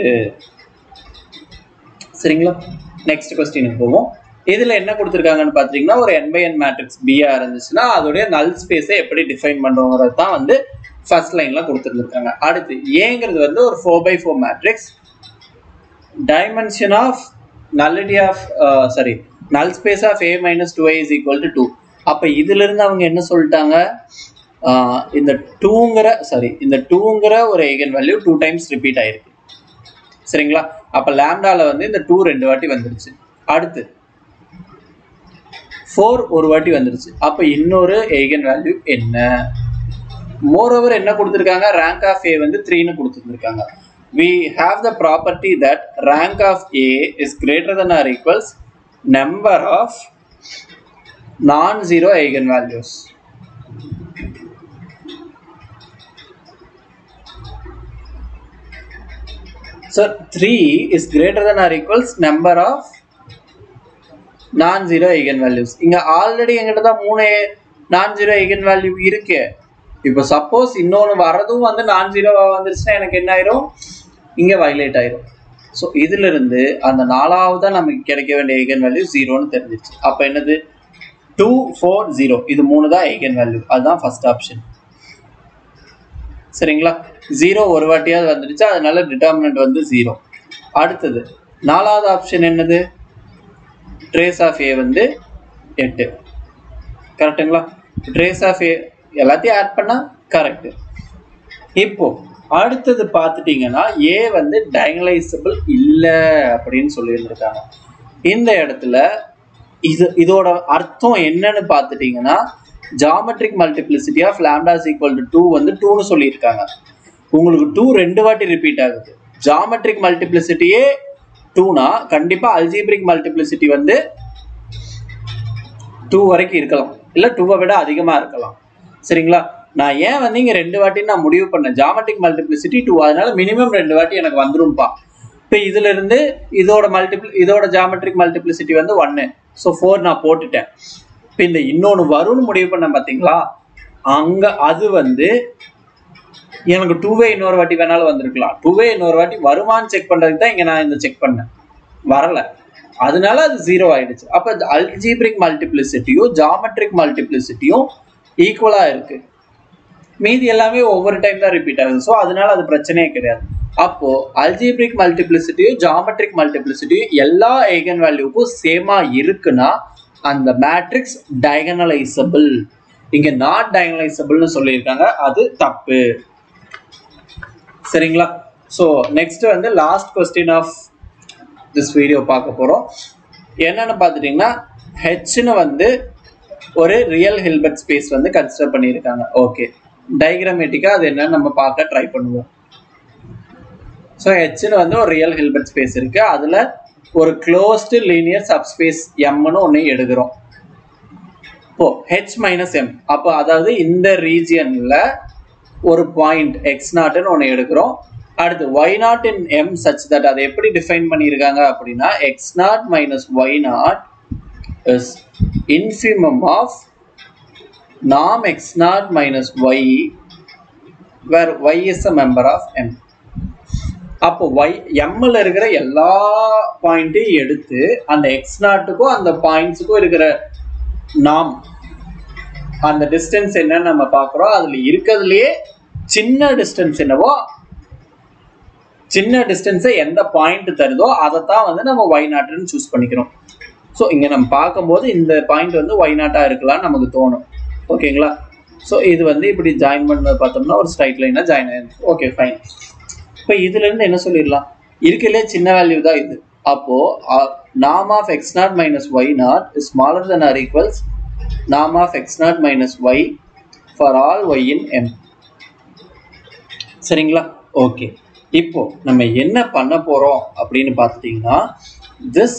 Speaker 1: சரிங்களா? நெக்ஸ்ட் கொஸ்டினுக்கு போவோம். இதில் என்ன கொடுத்துருக்காங்கன்னு பார்த்தீங்கன்னா ஒரு n by n மேட்ரிக்ஸ் பியா இருந்துச்சுன்னா அதோடைய நல் ஸ்பேஸை எப்படி டிஃபைன் பண்ணுறோங்கிறது தான் வந்து ஃபர்ஸ்ட் லைனில் கொடுத்துருந்துருக்காங்க. அடுத்து ஏங்கிறது வந்து ஒரு four by four matrix, dimension of nullity of uh, sorry null space of a minus two i is equal to two. அப்போ இதுல இருந்து அவங்க என்ன சொல்லிட்டாங்க, இந்த டூங்கிற சாரி இந்த டூங்கிற ஒரு eigen value two times repeat ஆயிருக்கு. சரிங்களா? அப்போ லாம்டால வந்து இந்த டூ ரெண்டு வாட்டி வந்துருச்சு. அடுத்து ஃபோர் ஒரு வாட்டி வந்துருச்சு. அப்போ இன்னொரு eigen value என்ன, moreover என்ன கொடுத்திருக்காங்க, rank of A வந்து three னு கொடுத்திருக்காங்க. We have the property that rank of A is greater than or equals number of non-zero eigenvalues. So three is greater than or equals number of non-zero eigenvalues. இங்க already எங்கிட்ட தான் மூணு non-zero eigenvalue இருக்கு. இப்போ suppose இன்னொன்று வரதும் வந்து நான் ஜீரோவா வந்துருச்சுன்னா எனக்கு என்ன ஆயிரும், இங்கே வயலேட் ஆயிரும். ஸோ இதுல இருந்து அந்த நாலாவது தான் நமக்கு கிடைக்க வேண்டிய ஐகன் வேல்யூ ஜீரோன்னு தெரிஞ்சிச்சு. அப்போ என்னது, டூ ஃபோர் ஜீரோ, இது மூணு தான் ஐகன் வேல்யூ. அதுதான் ஃபர்ஸ்ட் ஆப்ஷன். சரிங்களா, ஜீரோ ஒரு வாட்டியாவது வந்துடுச்சு, அதனால டிட்டர்மினன்ட் வந்து ஜீரோ. அடுத்தது நாலாவது ஆப்ஷன் என்னது, ட்ரேஸ் ஆஃப் ஏ வந்து எட்டு. கரெக்டுங்களா, ட்ரேஸ் ஆஃப் ஏ எல்லாத்தையும் ஆட் பண்ணா கரெக்ட். இப்போ அடுத்தது பார்த்துட்டீங்கன்னா ஏ வந்து டயகனலைசபிள் இல்லை அப்படின்னு சொல்லியிருந்திருக்காங்க. இந்த இடத்துல இது இதோட அர்த்தம் என்னன்னு பார்த்துட்டீங்கன்னா, geometric multiplicity of lambda is equal to two வந்து டூன்னு சொல்லியிருக்காங்க. உங்களுக்கு டூ ரெண்டு வாட்டி ரிப்பீட் ஆகுது. ஜாமெட்ரிக் மல்டிப்ளிசிட்டியே டூனா கண்டிப்பாக அல்ஜீப்ரிக் மல்டிப்ளிசிட்டி வந்து டூ வரைக்கும் இருக்கலாம், இல்லை டூவை விட அதிகமாக இருக்கலாம். சரிங்களா, நான் ஏன் வந்து இங்கே ரெண்டு வாட்டி நான் முடிவு பண்ணேன், ஜாமெட்ரிக் மல்டிப்ளிசிட்டி டூ, அதனால மினிமம் ரெண்டு வாட்டி எனக்கு வந்துரும்பா. இப்போ இதுல இருந்து இதோட மல்டிப்ளி இதோட ஜாமெட்ரிக் மல்டிப்ளிசிட்டி வந்து ஒன்னு, ஸோ ஃபோர் நான் போட்டுட்டேன். இப்போ இந்த இன்னொன்று வரும்னு முடிவு பண்ணேன் பார்த்தீங்களா, அங்க அது வந்து எனக்கு டூவே இன்னொரு வாட்டி வேணாலும் வந்திருக்கலாம். டூவே இன்னொரு வாட்டி வருமானு செக் பண்றதுக்கு தான் இங்க நான் இந்த செக் பண்ணேன், வரல, அதனால அது ஜீரோ ஆயிடுச்சு. அப்போ அல்ஜீப்ரிக் மல்டிப்ளிசிட்டியும் ஜாமெட்ரிக் மல்டிப்ளிசிட்டியும் ஈக்குவலா இருக்கு, மீதி எல்லாமே ஒவ்வொரு டைம் தான் ரிப்பீட் ஆகுது. ஸோ அதனால அது பிரச்சனையே கிடையாது. அப்போ அல்ஜீப்ரிக் மல்டிப்ளிசிட்டியும் ஜாமெட்ரிக் மல்டிப்ளிசிட்டியும் எல்லா ஐகன் வேல்யூக்கும் சேமா இருக்குன்னா அந்த மேட்ரிக்ஸ் டயகனலைசபிள். இங்க நாட் டயகனலைசபிள்னு சொல்லியிருக்காங்க, அது தப்பு. சரிங்களா, ஸோ நெக்ஸ்ட் வந்து last question of this video பார்க்க போறோம். என்னன்னு பார்த்துட்டீங்கன்னா, ஹெச்னு வந்து ஒரு ரியல் ஹில்பர்ட் ஸ்பேஸ் வந்து கன்சிடர் பண்ணியிருக்காங்க. ஓகே, டயக்ராமேட்டிக்கா அது என்னன்னு நம்ம பார்க்க ட்ரை பண்ணுவோம். ஸோ ஹெச்னு வந்து ஒரு ரியல் ஹில்பர்ட் ஸ்பேஸ் இருக்கு, அதுல ஒரு க்ளோஸ்டு லீனியர் சப்ஸ்பேஸ் எம்னு ஒன்று எடுக்கிறோம். இப்போ ஹெச் மைனஸ் எம், அப்போ அதாவது இந்த ரீஜியன்ல ஒரு பாயிண்ட் எக்ஸ் நாட்னு ஒன்று எடுக்கிறோம். அடுத்து y naught in m such that அதை எப்படி டிஃபைன் பண்ணியிருக்காங்க அப்படின்னா, x naught minus y naught is infimum of norm x naught minus y where y is a member of m. அப்போ y m ல இருக்கிற எல்லா பாயிண்ட்டையும் எடுத்து அந்த x நாட்டுக்கும் அந்த பாயிண்ட்ஸுக்கும் இருக்கிற norm, அந்த டிஸ்டன்ஸ் என்னன்னு நம்ம பார்க்குறோம். அதுல இருக்கிறதுலயே சின்ன டிஸ்டன்ஸ் என்னவோ, சின்ன டிஸ்டன்ஸை எந்த பாயிண்ட் தருதோ அதைத்தான் வந்து நம்ம y நாட்டுன்னு சூஸ் பண்ணிக்கிறோம். ஸோ இங்க நம்ம பார்க்கும்போது இந்த பாயிண்ட் வந்து y நாட்டா இருக்கலாம்னு நமக்கு தோணும். ஓகேங்களா, ஸோ இது வந்து இப்படி ஜாயின் பண்ண பார்த்தோம்னா ஒரு ஸ்ட்ரைட் லைனா ஜாயின் ஆயிருக்கு. Okay fine. இப்போ இதுல இருந்து என்ன சொல்லிடலாம், இருக்கலே சின்ன வேல்யூ தான் இது. அப்போ norm of x naught minus y naught is smaller than or equals norm of x naught minus y for all y in m. சரிங்களா, ஓகே. இப்போ நம்ம என்ன பண்ண போறோம் அப்படின்னு பார்த்துட்டீங்கன்னா, this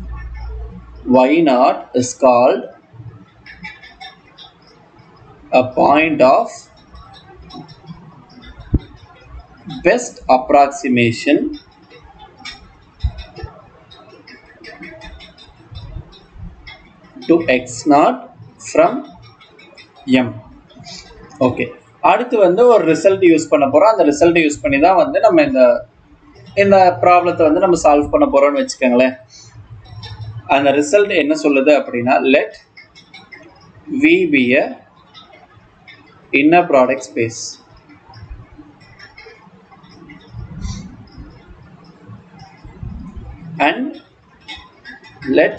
Speaker 1: y naught is called a point of best approximation to x naught from m. Okay, அடுத்து வந்து ஒரு ரிசல்ட் யூஸ் பண்ண போறோம். அந்த ரிசல்ட் யூஸ் பண்ணி தான் வந்து நம்ம இந்த இந்த ப்ராப்ளத்தை வந்து நம்ம சால்வ் பண்ண போறோம்னு வச்சுக்கோங்களேன். அந்த ரிசல்ட் என்ன சொல்லுது அப்படின்னா, let V be a inner product space. And let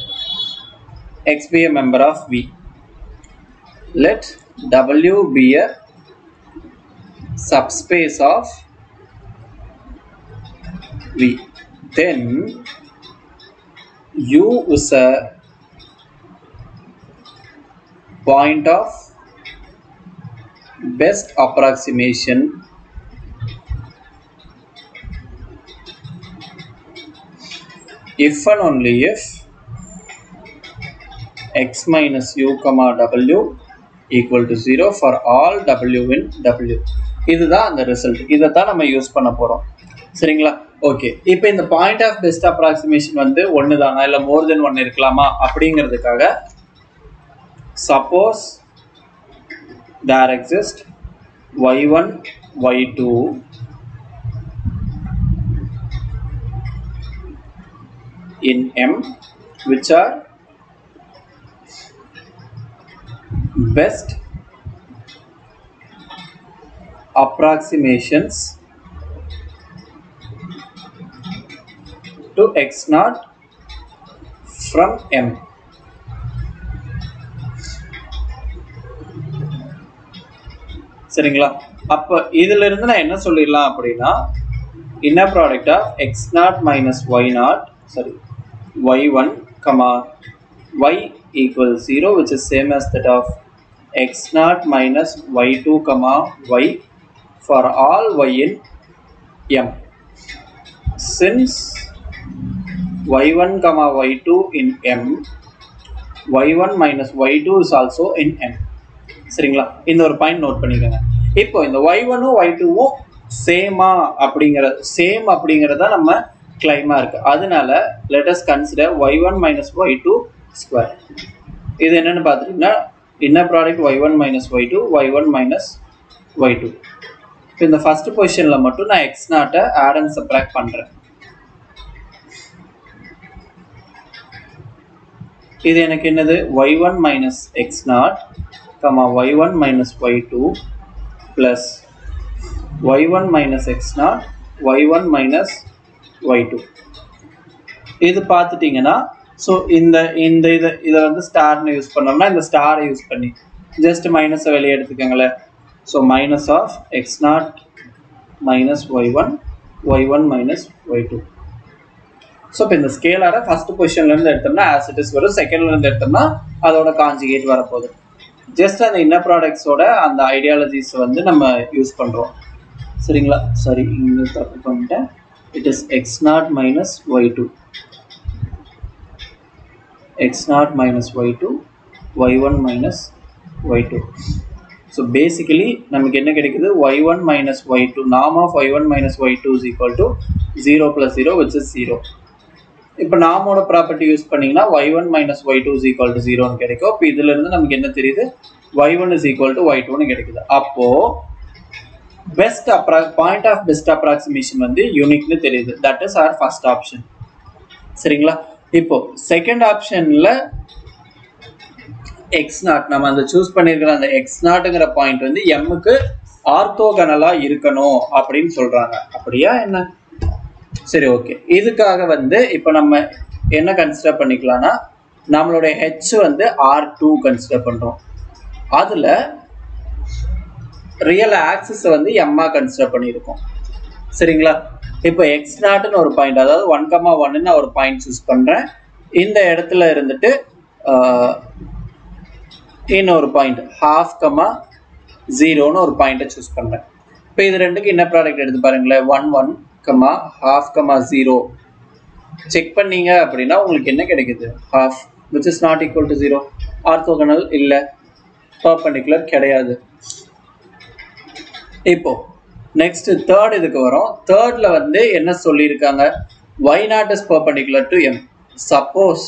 Speaker 1: x be a member of V. Let W be a subspace of V. Then U is a point of best approximation if and only if x minus u comma w equal to zero for all w in w. இதுதான் அந்த result. இதை தான் நம்ம use பண்ண போறோம். சரிங்களா? Okay, இப்போ இந்த பாயிண்ட் ஆஃப் பெஸ்ட் அப்ராக்சிமேஷன் வந்து ஒன்று தானா இல்லை மோர் தென் ஒன் இருக்கலாமா அப்படிங்கிறதுக்காக suppose there exist y one y two in M which are best approximations to x naught from M. சரிங்களா? அப்ப இதுல இருந்து நான் என்ன சொல்லிடலாம் அப்படின்னா inner product of x naught minus y naught sorry y one comma y equals zero, which is same as that of x naught minus y two comma y for all y in M. Since y one comma y two in M, y one minus y two is also in M. சரிங்களா? இந்த ஒரு point note பண்ணிக்கோங்க. இப்போ இந்த y one உம் y two உம் சேமா அப்படிங்கிற same அப்படிங்கிறத நம்ம கிளைமா இருக்கு. அதனால let us consider y one minus y two square. இது என்னன்னு பார்த்துட்டீங்கன்னா inner product y one minus y two y one minus y two. இந்த ஃபர்ஸ்ட் பொசிஷன்ல மட்டும் நான் x naught add and subtract பண்றேன். இது எனக்கு என்னது y one minus x naught comma y one minus y two plus y one minus x naught y one minus y two. இது பார்த்துட்டீங்கன்னா ஸோ இந்த இந்த இதை இதை வந்து ஸ்டார்னு யூஸ் பண்ணோம்னா இந்த ஸ்டாரை யூஸ் பண்ணி ஜஸ்ட் மைனஸை வெளியே எடுத்துக்கோங்களேன். So minus of x naught minus y one y one minus y two. So இப்போ இந்த ஸ்கேலாரை ஃபர்ஸ்ட் பொசிஷன்லேருந்து எடுத்தோம்னா ஆஸ் இட் இஸ் வரும், செகண்ட்லேருந்து எடுத்தோம்னா அதோட கான்ஜுகேட் வரப்போகுது. ஜஸ்ட் அந்த இன்னர் ப்ராடக்ட்ஸோட அந்த ஐடியாலஜிஸ் வந்து நம்ம யூஸ் பண்ணுறோம். சரிங்களா? சாரி, இங்கே தப்பு பண்ணிட்டேன். It is x naught minus y two x naught minus y two y one minus y two. So basically நமக்கு என்ன கிடைக்குது y one minus y two, norm of y one minus y two is equal to zero plus zero which is zero. இப்போ நாமோட property use பண்ணீங்கன்னா y one minus y two is equal to zero னு கிடைக்கும். இப்போ இதுல இருந்து நமக்கு என்ன தெரியுது y one is equal to y two னு கிடைக்குது. அப்போ best point of best approximation வந்து யூனிக்னு தெரியுது. that is our first option. சரிங்களா? இப்போ செகண்ட் ஆப்ஷன்ல எக்ஸ் நாட் நம்ம அந்த சூஸ் பண்ணிருக்கிற அந்த எக்ஸ் நாட்ங்கிற பாயிண்ட் வந்து எம்முக்கு ஆர்த்தோகனலா இருக்கணும் அப்படின்னு சொல்றாங்க. அப்படியா என்ன? சரி, ஓகே. இதுக்காக வந்து இப்போ நம்ம என்ன கன்சிடர் பண்ணிக்கலாம்னா நம்மளுடைய ஹெச் வந்து ஆர் டூ கன்சிடர் பண்றோம். அதுல ரியல் ஆக்சிஸ் வந்து எம்மா கன்சிடர் பண்ணியிருக்கோம். சரிங்களா? இப்போ எக்ஸ் நாட்னு ஒரு பாயிண்ட், அதாவது ஒன் கமா ஒன்னு ஒரு பாயிண்ட் சூஸ் பண்றேன். இந்த இடத்துல இருந்துட்டு இன்னொரு பாயிண்ட் ஹாஃப் கமா ஜீரோன்னு ஒரு பாயிண்ட்டை சூஸ் பண்றேன். இப்போ இது ரெண்டுக்கு என்ன ப்ராடக்ட் எடுத்து பாருங்களேன். One one comma half comma zero check பண்ணீங்க அப்படின்னா உங்களுக்கு என்ன கிடைக்குது? Half which is not equal to zero. Orthogonal இல்லை, பர்பெண்டிகுலர் கிடையாது. இப்போ நெக்ஸ்ட் தேர்ட் இதுக்கு வரும். தேர்ட்ல வந்து என்ன சொல்லியிருக்காங்க? y naught is perpendicular to m. Suppose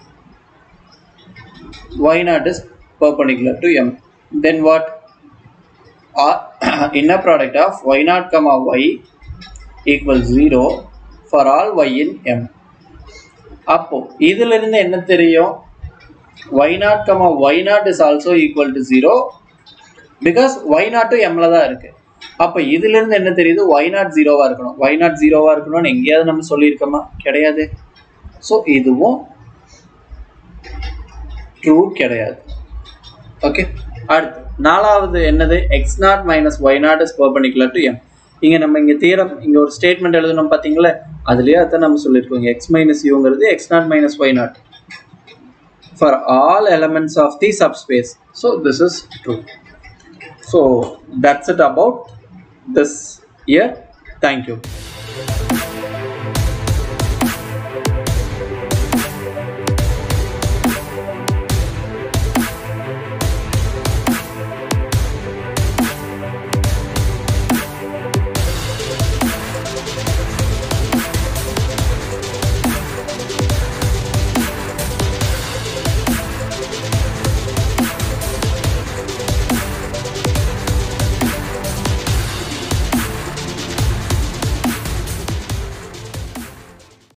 Speaker 1: y naught is perpendicular to m, then what? Uh, inner product of y naught comma y equals zero for all y in m. அப்போ இதுல இருந்து என்ன தெரியும்? y naught comma y naught is also equal to zero because y naught m ல தான் இருக்கு. அப்ப இதுல இருந்து என்ன தெரியுது? y naught ஜீரோவா இருக்கணும். y naught ஜீரோவா இருக்கணும்னு எங்கேயாவது நம்ம சொல்லியிருக்கோமா? கிடையாது. ஸோ இதுவும் ட்ரூ கிடையாது. ஓகே, அடுத்து நாலாவது என்னது? X naught minus y naught is perpendicular to m. இங்க நம்ம இங்க தியரம் இங்க ஒரு ஸ்டேட்மெண்ட் எழுதணும் பாத்தீங்களா? அதுலயே அதான் நம்ம சொல்லியிருக்கோம். எக்ஸ் மைனஸ் யூங்கிறது x naught minus y naught for all elements of the subspace. So this is true. So that's it about this year. Thank you.